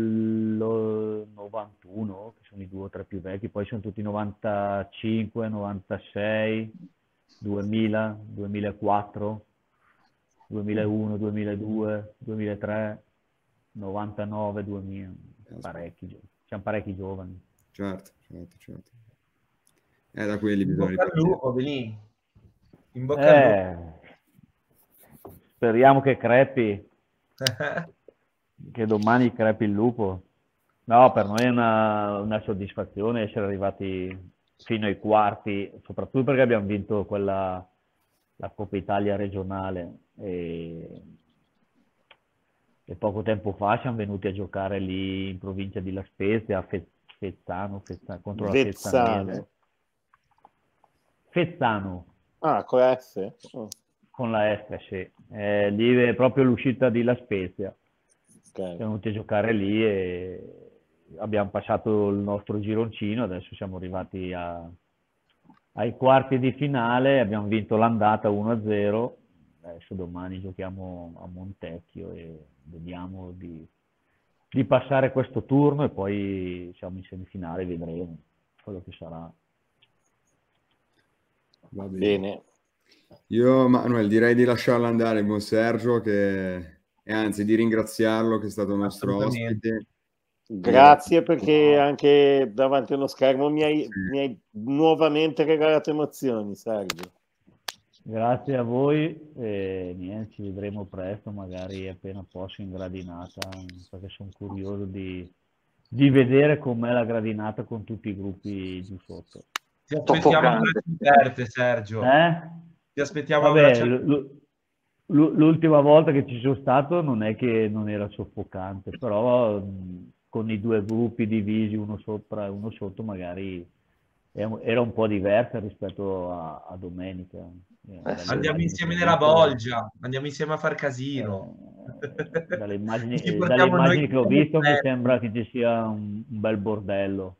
novantuno, che sono i due o tre più vecchi, poi sono tutti novantacinque, novantasei, duemila, duemilaquattro, duemilauno, duemiladue, duemilatré, novantanove, duemila, parecchi, gio- siamo parecchi giovani. Certo, certo, certo. Eh, da quelli In bisogna bocca al ripartire. lupo, Belì. In bocca al lupo. Eh, speriamo che crepi, che domani crepi il lupo. No, per noi è una, una soddisfazione essere arrivati fino ai quarti, soprattutto perché abbiamo vinto quella, la Coppa Italia regionale e, e poco tempo fa siamo venuti a giocare lì in provincia di La Spezia, a Fe- Fezzano, Fezza- contro la Vezzano. Fezzanese. Fezzano. Ah, con la F? Oh, Con la F, sì. Eh, lì è proprio l'uscita di La Spezia. Siamo ok. venuti a giocare lì e abbiamo passato il nostro gironcino, adesso siamo arrivati a- ai quarti di finale, abbiamo vinto l'andata uno a zero, adesso domani giochiamo a Montecchio e vediamo di, di passare questo turno e poi siamo in semifinale, vedremo quello che sarà. Va bene. Bene. Io, Manuel, direi di lasciarlo andare, il buon Sergio, che... e anzi di ringraziarlo che è stato nostro Assolutamente. ospite. Grazie perché anche davanti a uno schermo mi hai, Sì. mi hai nuovamente regalato emozioni, Sergio. Grazie a voi e niente, ci vedremo presto, magari appena posso in gradinata, perché sono curioso di, di vedere com'è la gradinata con tutti i gruppi giù sotto. Ti aspettiamo a Soffocante. braccia aperte, Sergio. Eh? Ti aspettiamo a Vabbè, braccia l- l- l- l'ultima volta che ci sono stato non è che non era soffocante, però mh, con i due gruppi divisi uno sopra e uno sotto magari era un po' diversa rispetto a, a domenica. Eh, sì. Andiamo insieme nella bolgia, andiamo insieme a far casino. Eh, dalle immagini, Ci dalle portiamo noi immagini che ho come visto mi esperti. sembra che ci sia un, un bel bordello.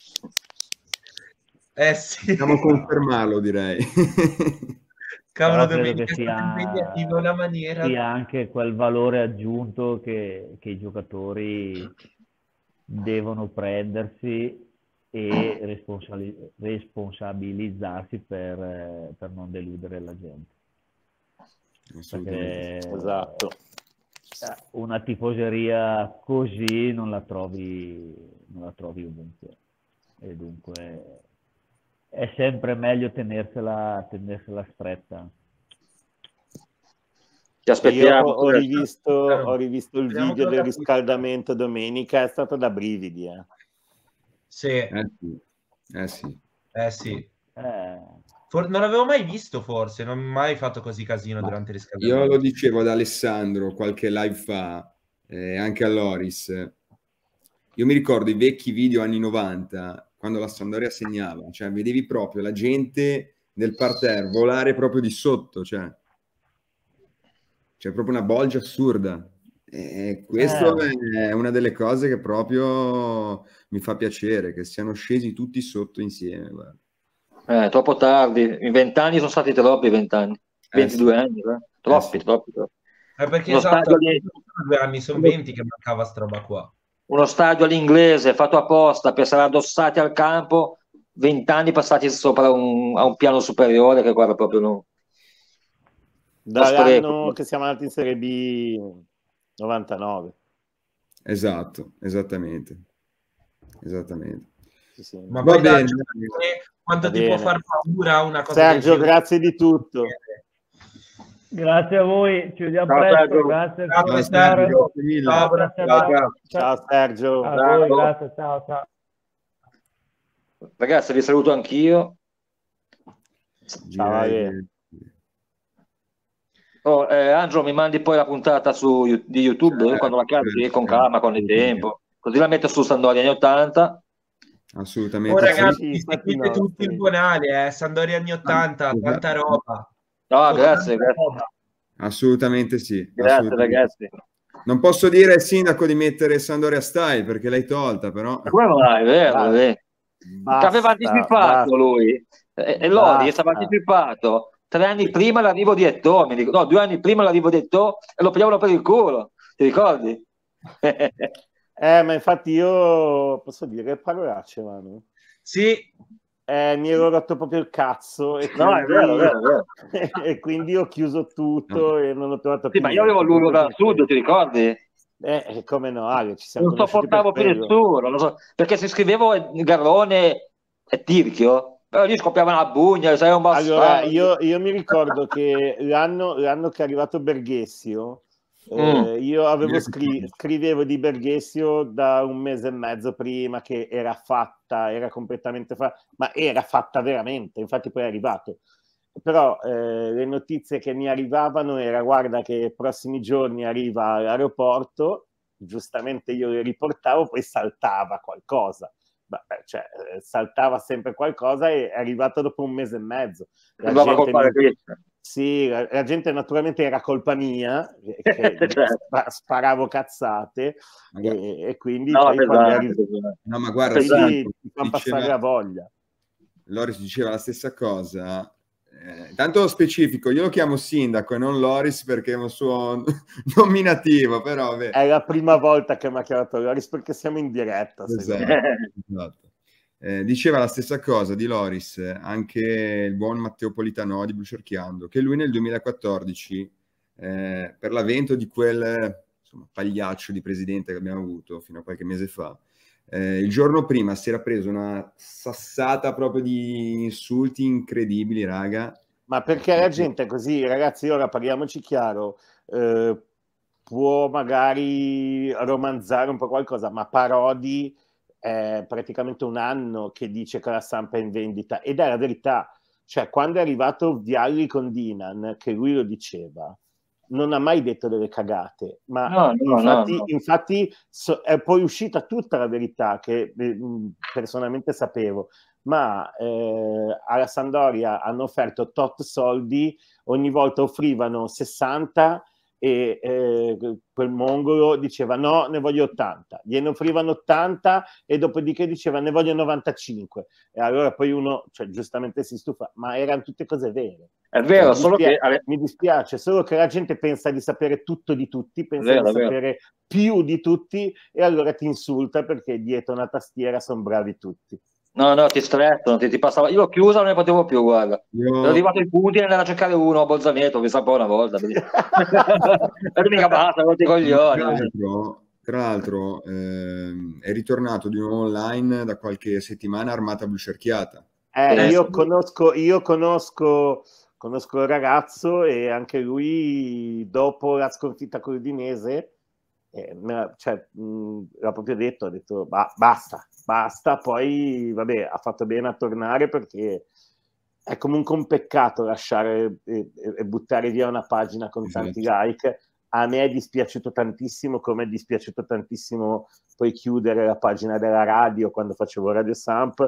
Eh sì, Possiamo confermarlo, direi. cavolo, Però credo domenica che è stata impegnativa una maniera. sia anche quel valore aggiunto che, che i giocatori devono prendersi e responsabili- responsabilizzarsi per, eh, per non deludere la gente. Assolutamente. Perché Esatto. eh, una tifoseria così non la trovi, non la trovi ovunque. E dunque è sempre meglio tenersela, tenersela stretta. Ti Io aspettiamo. ho, ho rivisto, ho rivisto il Speriamo video che lo del capisca. riscaldamento domenica, è stato da brividi. Eh. Sì, Eh sì. Eh sì. eh sì. Eh, For- non l'avevo mai visto forse, non ho mai fatto così casino Ma durante il io riscaldamento. lo dicevo ad Alessandro qualche live fa, eh, anche a Loris. Io mi ricordo i vecchi video anni novanta, quando la Sampdoria segnava, cioè vedevi proprio la gente nel parterre volare proprio di sotto, cioè c'è proprio una bolgia assurda. E questo Eh. è una delle cose che proprio mi fa piacere, che siano scesi tutti sotto insieme. Guarda. Eh, troppo tardi, in vent'anni sono stati troppi, vent'anni, ventidue sì. anni, eh. Troppi, Eh sì. troppi, troppi. Eh, perché Uno esatto, stadio lì- sono due anni, sono uno- venti che mancava sta roba qua. uno stadio all'inglese fatto apposta per essere addossati al campo, vent'anni passati sopra un, a un piano superiore che guarda proprio no. Dall'anno che siamo andati in Serie B novantanove. Esatto, esattamente. Esattamente. Sì, sì. Ma Va poi bene. Daggio, quanto Va ti può bene. far paura una cosa del Sergio, genere? grazie di tutto. Grazie a voi, ci vediamo Ciao, presto. Sergio. Grazie, Ciao, ciao, Sergio. Grazie mille. Ciao, buona ciao, serata. ciao. Ciao Sergio. A Ciao. voi, grazie, ciao, ciao. Ragazzi, vi saluto anch'io. Ciao, Ale. Oh, eh, Angelo, mi mandi poi la puntata su, di YouTube Certo, quando la carichi certo, con calma, con il assolutamente. tempo, così la metto su Sampdoria anni ottanta. Assolutamente. Oh sì. ragazzi, Sì, seguite nostri. tutti il canale, eh. Sampdoria anni ottanta, Ah, tanta esatto. roba. No, Oh, grazie, tanta grazie, roba. Assolutamente sì. grazie assolutamente. ragazzi. Non posso dire al sindaco di mettere Sampdoria Style perché l'hai tolta, però. Ma come mai? È vero, Basta, è vero. basta, Aveva anticipato basta. lui, e, e Lodi Basta. stava anticipato. Tre anni prima l'arrivo di Eto'o, mi dico, no, due anni prima l'arrivo di Eto'o e lo pigliavano per il culo, ti ricordi? Eh, ma infatti io posso dire parolacce, Manu. Sì, Eh, mi ero rotto proprio il cazzo e No, è quindi, vero, è vero, è vero. e quindi ho chiuso tutto e non ho trovato Sì, più ma io avevo niente. l'uno Tutto dal per sud, quello. ti ricordi? Eh, come no, Ale, ci siamo Non conosciuti per sopportavo più quello. nessuno, non so, perché se scrivevo Garrone e Tirchio, però lì scoppiava una bugna, sei un bastardo. Allora, io, io mi ricordo che l'anno, l'anno che è arrivato Berghessio, eh, io avevo scri- scrivevo di Berghessio da un mese e mezzo prima che era fatta, era completamente fatta, ma era fatta veramente, infatti poi è arrivato. Però eh, le notizie che mi arrivavano era guarda che prossimi giorni arriva all'aeroporto, giustamente io le riportavo, poi saltava qualcosa. Beh, cioè, saltava sempre qualcosa e è arrivato dopo un mese e mezzo. La Sembrava gente, colpa mi... di Cristo. sì, la, la gente naturalmente era colpa mia, che Certo. spa- sparavo cazzate e, e quindi No, poi quando è pesante, arrivato... pesante. No, ma guarda, quindi sì, ti fa diceva- passare la voglia. Loris diceva la stessa cosa. Eh, tanto specifico, io lo chiamo sindaco e non Loris perché è un suo nominativo, però vabbè. È la prima volta che mi ha chiamato Loris perché siamo in diretta. Esatto, secondo me. esatto. Eh, diceva la stessa cosa di Loris eh, anche il buon Matteo Politano di Blucerchiando, che lui nel duemilaquattordici eh, per l'avvento di quel insomma, pagliaccio di presidente che abbiamo avuto fino a qualche mese fa, eh, il giorno prima si era preso una sassata proprio di insulti incredibili, raga. Ma perché la gente è così, ragazzi, ora parliamoci chiaro, eh, può magari romanzare un po' qualcosa, ma Parodi è praticamente un anno che dice che la Samp è in vendita, ed è la verità. Cioè, quando è arrivato Vialli con Dinan, che lui lo diceva, non ha mai detto delle cagate, ma No, no, infatti, no, no. infatti so, è poi uscita tutta la verità che eh, personalmente sapevo. ma eh, alla Sampdoria hanno offerto tot soldi, ogni volta offrivano sessanta e eh, quel mongolo diceva no, ne voglio ottanta, gliene offrivano ottanta e dopodiché diceva ne voglio novantacinque, e allora poi uno, cioè, giustamente si stufa, ma erano tutte cose vere. È vero, Cioè, solo mi, dispia- che... mi dispiace, solo che la gente pensa di sapere tutto di tutti, pensa Vero, di vero. sapere più di tutti e allora ti insulta perché dietro una tastiera sono bravi tutti. No, no, ti stressano, ti, ti passava. Io l'ho chiusa, non ne potevo più, guarda. Io- Ero arrivato ai punti di andare a cercare uno a Bolzaneto, mi sa un po' una volta. E mica basta, non ti Tra coglioni. l'altro, tra l'altro ehm, è ritornato di nuovo online da qualche settimana Armata Blucerchiata. Eh, Eh, io sì. conosco, io conosco, conosco il ragazzo e anche lui dopo la sconfitta con l'Udinese eh, me l'ha- cioè, mh, l'ha proprio detto, ha detto "Ba- basta, basta", poi vabbè ha fatto bene a tornare perché è comunque un peccato lasciare e, e- e buttare via una pagina con tanti Esatto. like. A me è dispiaciuto tantissimo, come è dispiaciuto tantissimo poi chiudere la pagina della radio quando facevo Radio Samp,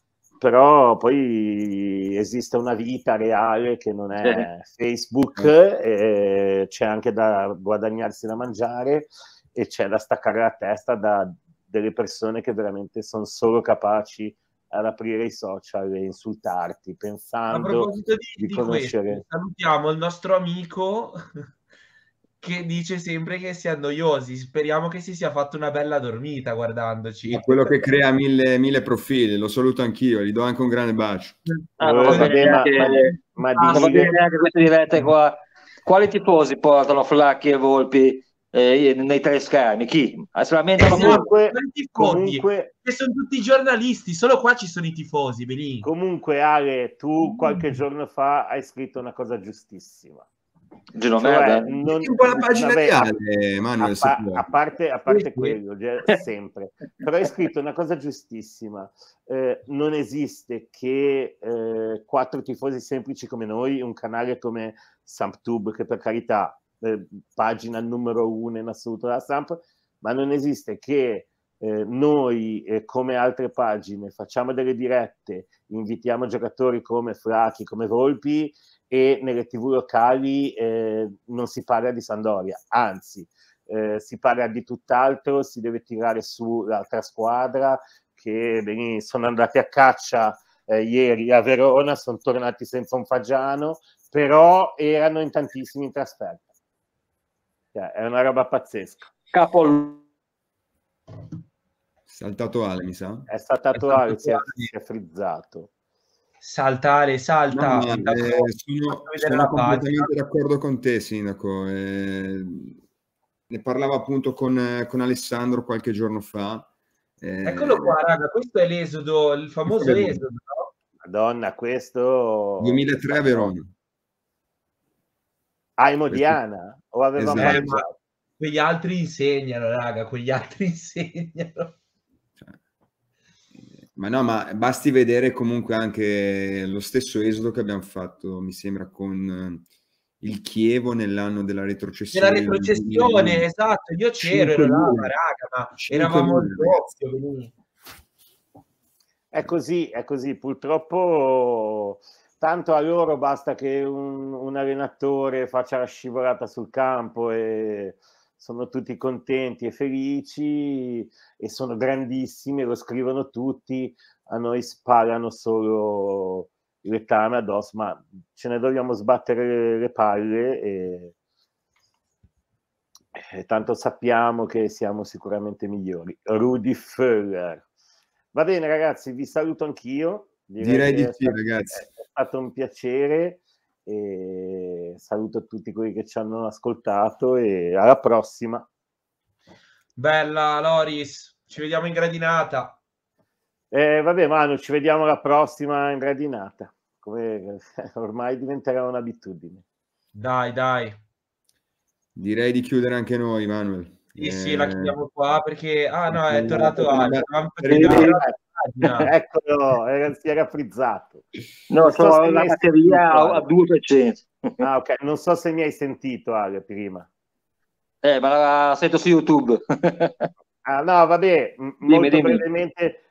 però poi esiste una vita reale che non è Facebook, e c'è anche da guadagnarsi da mangiare e c'è da staccare la testa da delle persone che veramente sono solo capaci ad aprire i social e insultarti A pensando proposito di, di di questo, conoscere. salutiamo il nostro amico che dice sempre che si è noiosi. Speriamo che si sia fatto una bella dormita guardandoci. È quello che crea mille, mille profili, lo saluto anch'io, gli do anche un grande bacio. Ah, non va Eh, bene vabbè, ma, neanche, ma, ma Ah, non va digli bene che neanche queste dirette qua. Quali tifosi portano Flacchi e Volpi eh, nei tre schermi? Chi? Ah, si lamentano Esatto, molto. comunque, sono i tifosi, comunque, che sono tutti giornalisti, solo qua ci sono i tifosi, Belin. comunque Ale, tu qualche giorno fa hai scritto una cosa giustissima. Gino Cioè, merda. non, Un po' la pagina vabbè, di a, Ale, Manuel, a se pa- puoi. a parte, a parte Sì, sì. quello, già- sempre, però hai scritto una cosa giustissima. Eh, non esiste che eh, quattro tifosi semplici come noi, un canale come SampTube, che per carità, eh, pagina numero uno in assoluto della Samp, ma non esiste che eh, noi, eh, come altre pagine, facciamo delle dirette, invitiamo giocatori come Flacchi, come Volpi, e nelle tv locali eh, non si parla di Sampdoria, anzi eh, si parla di tutt'altro, si deve tirare su l'altra squadra che beh, sono andati a caccia eh, ieri a Verona, sono tornati senza un fagiano, però erano in tantissimi in trasferta. Cioè, è una roba pazzesca. Capo. Saltato Ale, mi sa. È saltato Ale, si è, si è frizzato. Saltare, salta. No, ma, Intanto eh, faccio sono, vedere sono la pagina. completamente d'accordo con te, Sindaco. Eh, ne parlavo appunto con, con Alessandro qualche giorno fa. Eh, Eccolo qua, raga, questo è l'esodo, il famoso Questo è esodo, no? Madonna, questo... duemilatré a Verona. Ah, in Modiana? O avevamo Esatto. Eh, ma pareggiato? quegli altri insegnano, raga, quegli altri insegnano. Cioè, ma no, ma basti vedere comunque anche lo stesso esodo che abbiamo fatto, mi sembra, con il Chievo nell'anno della retrocessione. Nella retrocessione, esatto, io c'ero, ero là, ma raga, ma eravamo il doppio, quindi. È così, è così, purtroppo tanto a loro basta che un, un allenatore faccia la scivolata sul campo e sono tutti contenti e felici e sono grandissimi, lo scrivono tutti, a noi sparano solo il letame addosso, ma ce ne dobbiamo sbattere le palle e, e tanto sappiamo che siamo sicuramente migliori. Rudy Föller. Va bene ragazzi, vi saluto anch'io. Direi, Direi di che sì, è, ragazzi. è stato un piacere e saluto tutti quelli che ci hanno ascoltato e alla prossima. Bella Loris, ci vediamo in gradinata. Eh, vabbè Manu, ci vediamo alla prossima in gradinata. Come, ormai diventerà un'abitudine. Dai, dai. Direi di chiudere anche noi, Manuel. Sì, Eh, sì, la chiudiamo qua perché... Ah no, è tornato eh, Ale. Eccolo, era, si era frizzato. No, Non so so, se la mi hai batteria sentito, a, a Ale. due per cento. Ah, ok, non so se mi hai sentito Ale prima. Eh, ma la sento su YouTube. Ah, no, vabbè, m- Dimmi, molto dimmi. brevemente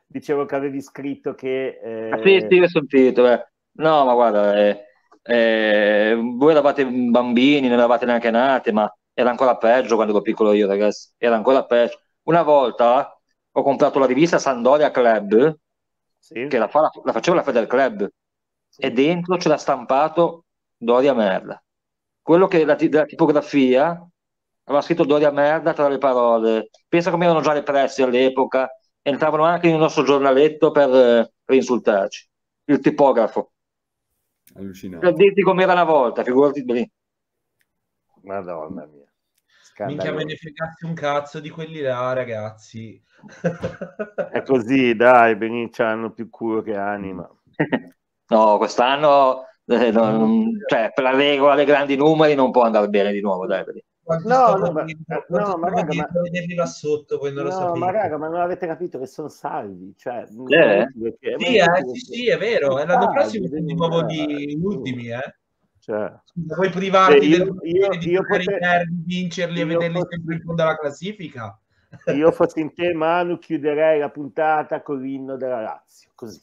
dicevo che avevi scritto che... Eh... Ah, sì, sì, ho sentito. Eh. No, ma guarda, eh, eh, voi eravate bambini, non eravate neanche nati, ma era ancora peggio quando ero piccolo io, ragazzi. Era ancora peggio. Una volta ho comprato la rivista Sampdoria Club, sì. che la, fa, la faceva la Feder Club, sì. E dentro c'era stampato Doria Merda. Quello che la, la tipografia aveva scritto Doria Merda tra le parole. Pensa come erano già le presse all'epoca, entravano anche nel nostro giornaletto per, per insultarci. Il tipografo. Allucinante. Per dirti com'era una volta, figurati lì. Madonna mia. Minchia, me ne fregassi un cazzo di quelli là, ragazzi. È così, dai, Benicio hanno più culo che anima. No, quest'anno, eh, non, cioè, per la regola dei grandi numeri non può andare bene di nuovo, dai. No, no, ma, no, ma raga, ma, là sotto, voi non no, lo sapete. ma raga, ma non avete capito che sono salvi, cioè, eh? perché, sì, eh, sì, sì, è vero, è l'anno prossimo sono di nuovo gli ultimi, eh. Cioè, scusa, puoi privarti io, del io, di io poter poter, vincerli e io vederli poter, sempre in fondo alla classifica? Io fossi in te, Manu, chiuderei la puntata con l'inno della Lazio, così.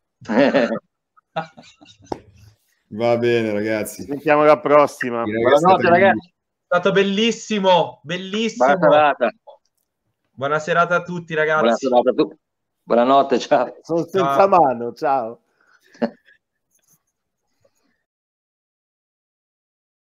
Va bene, ragazzi. Ci sentiamo alla prossima. Buonanotte, ragazzi. È stato bellissimo, bellissimo. Buona serata. Buona serata a tutti, ragazzi. Buona serata a tutti. Buonanotte, ciao. Sono senza mano, ciao.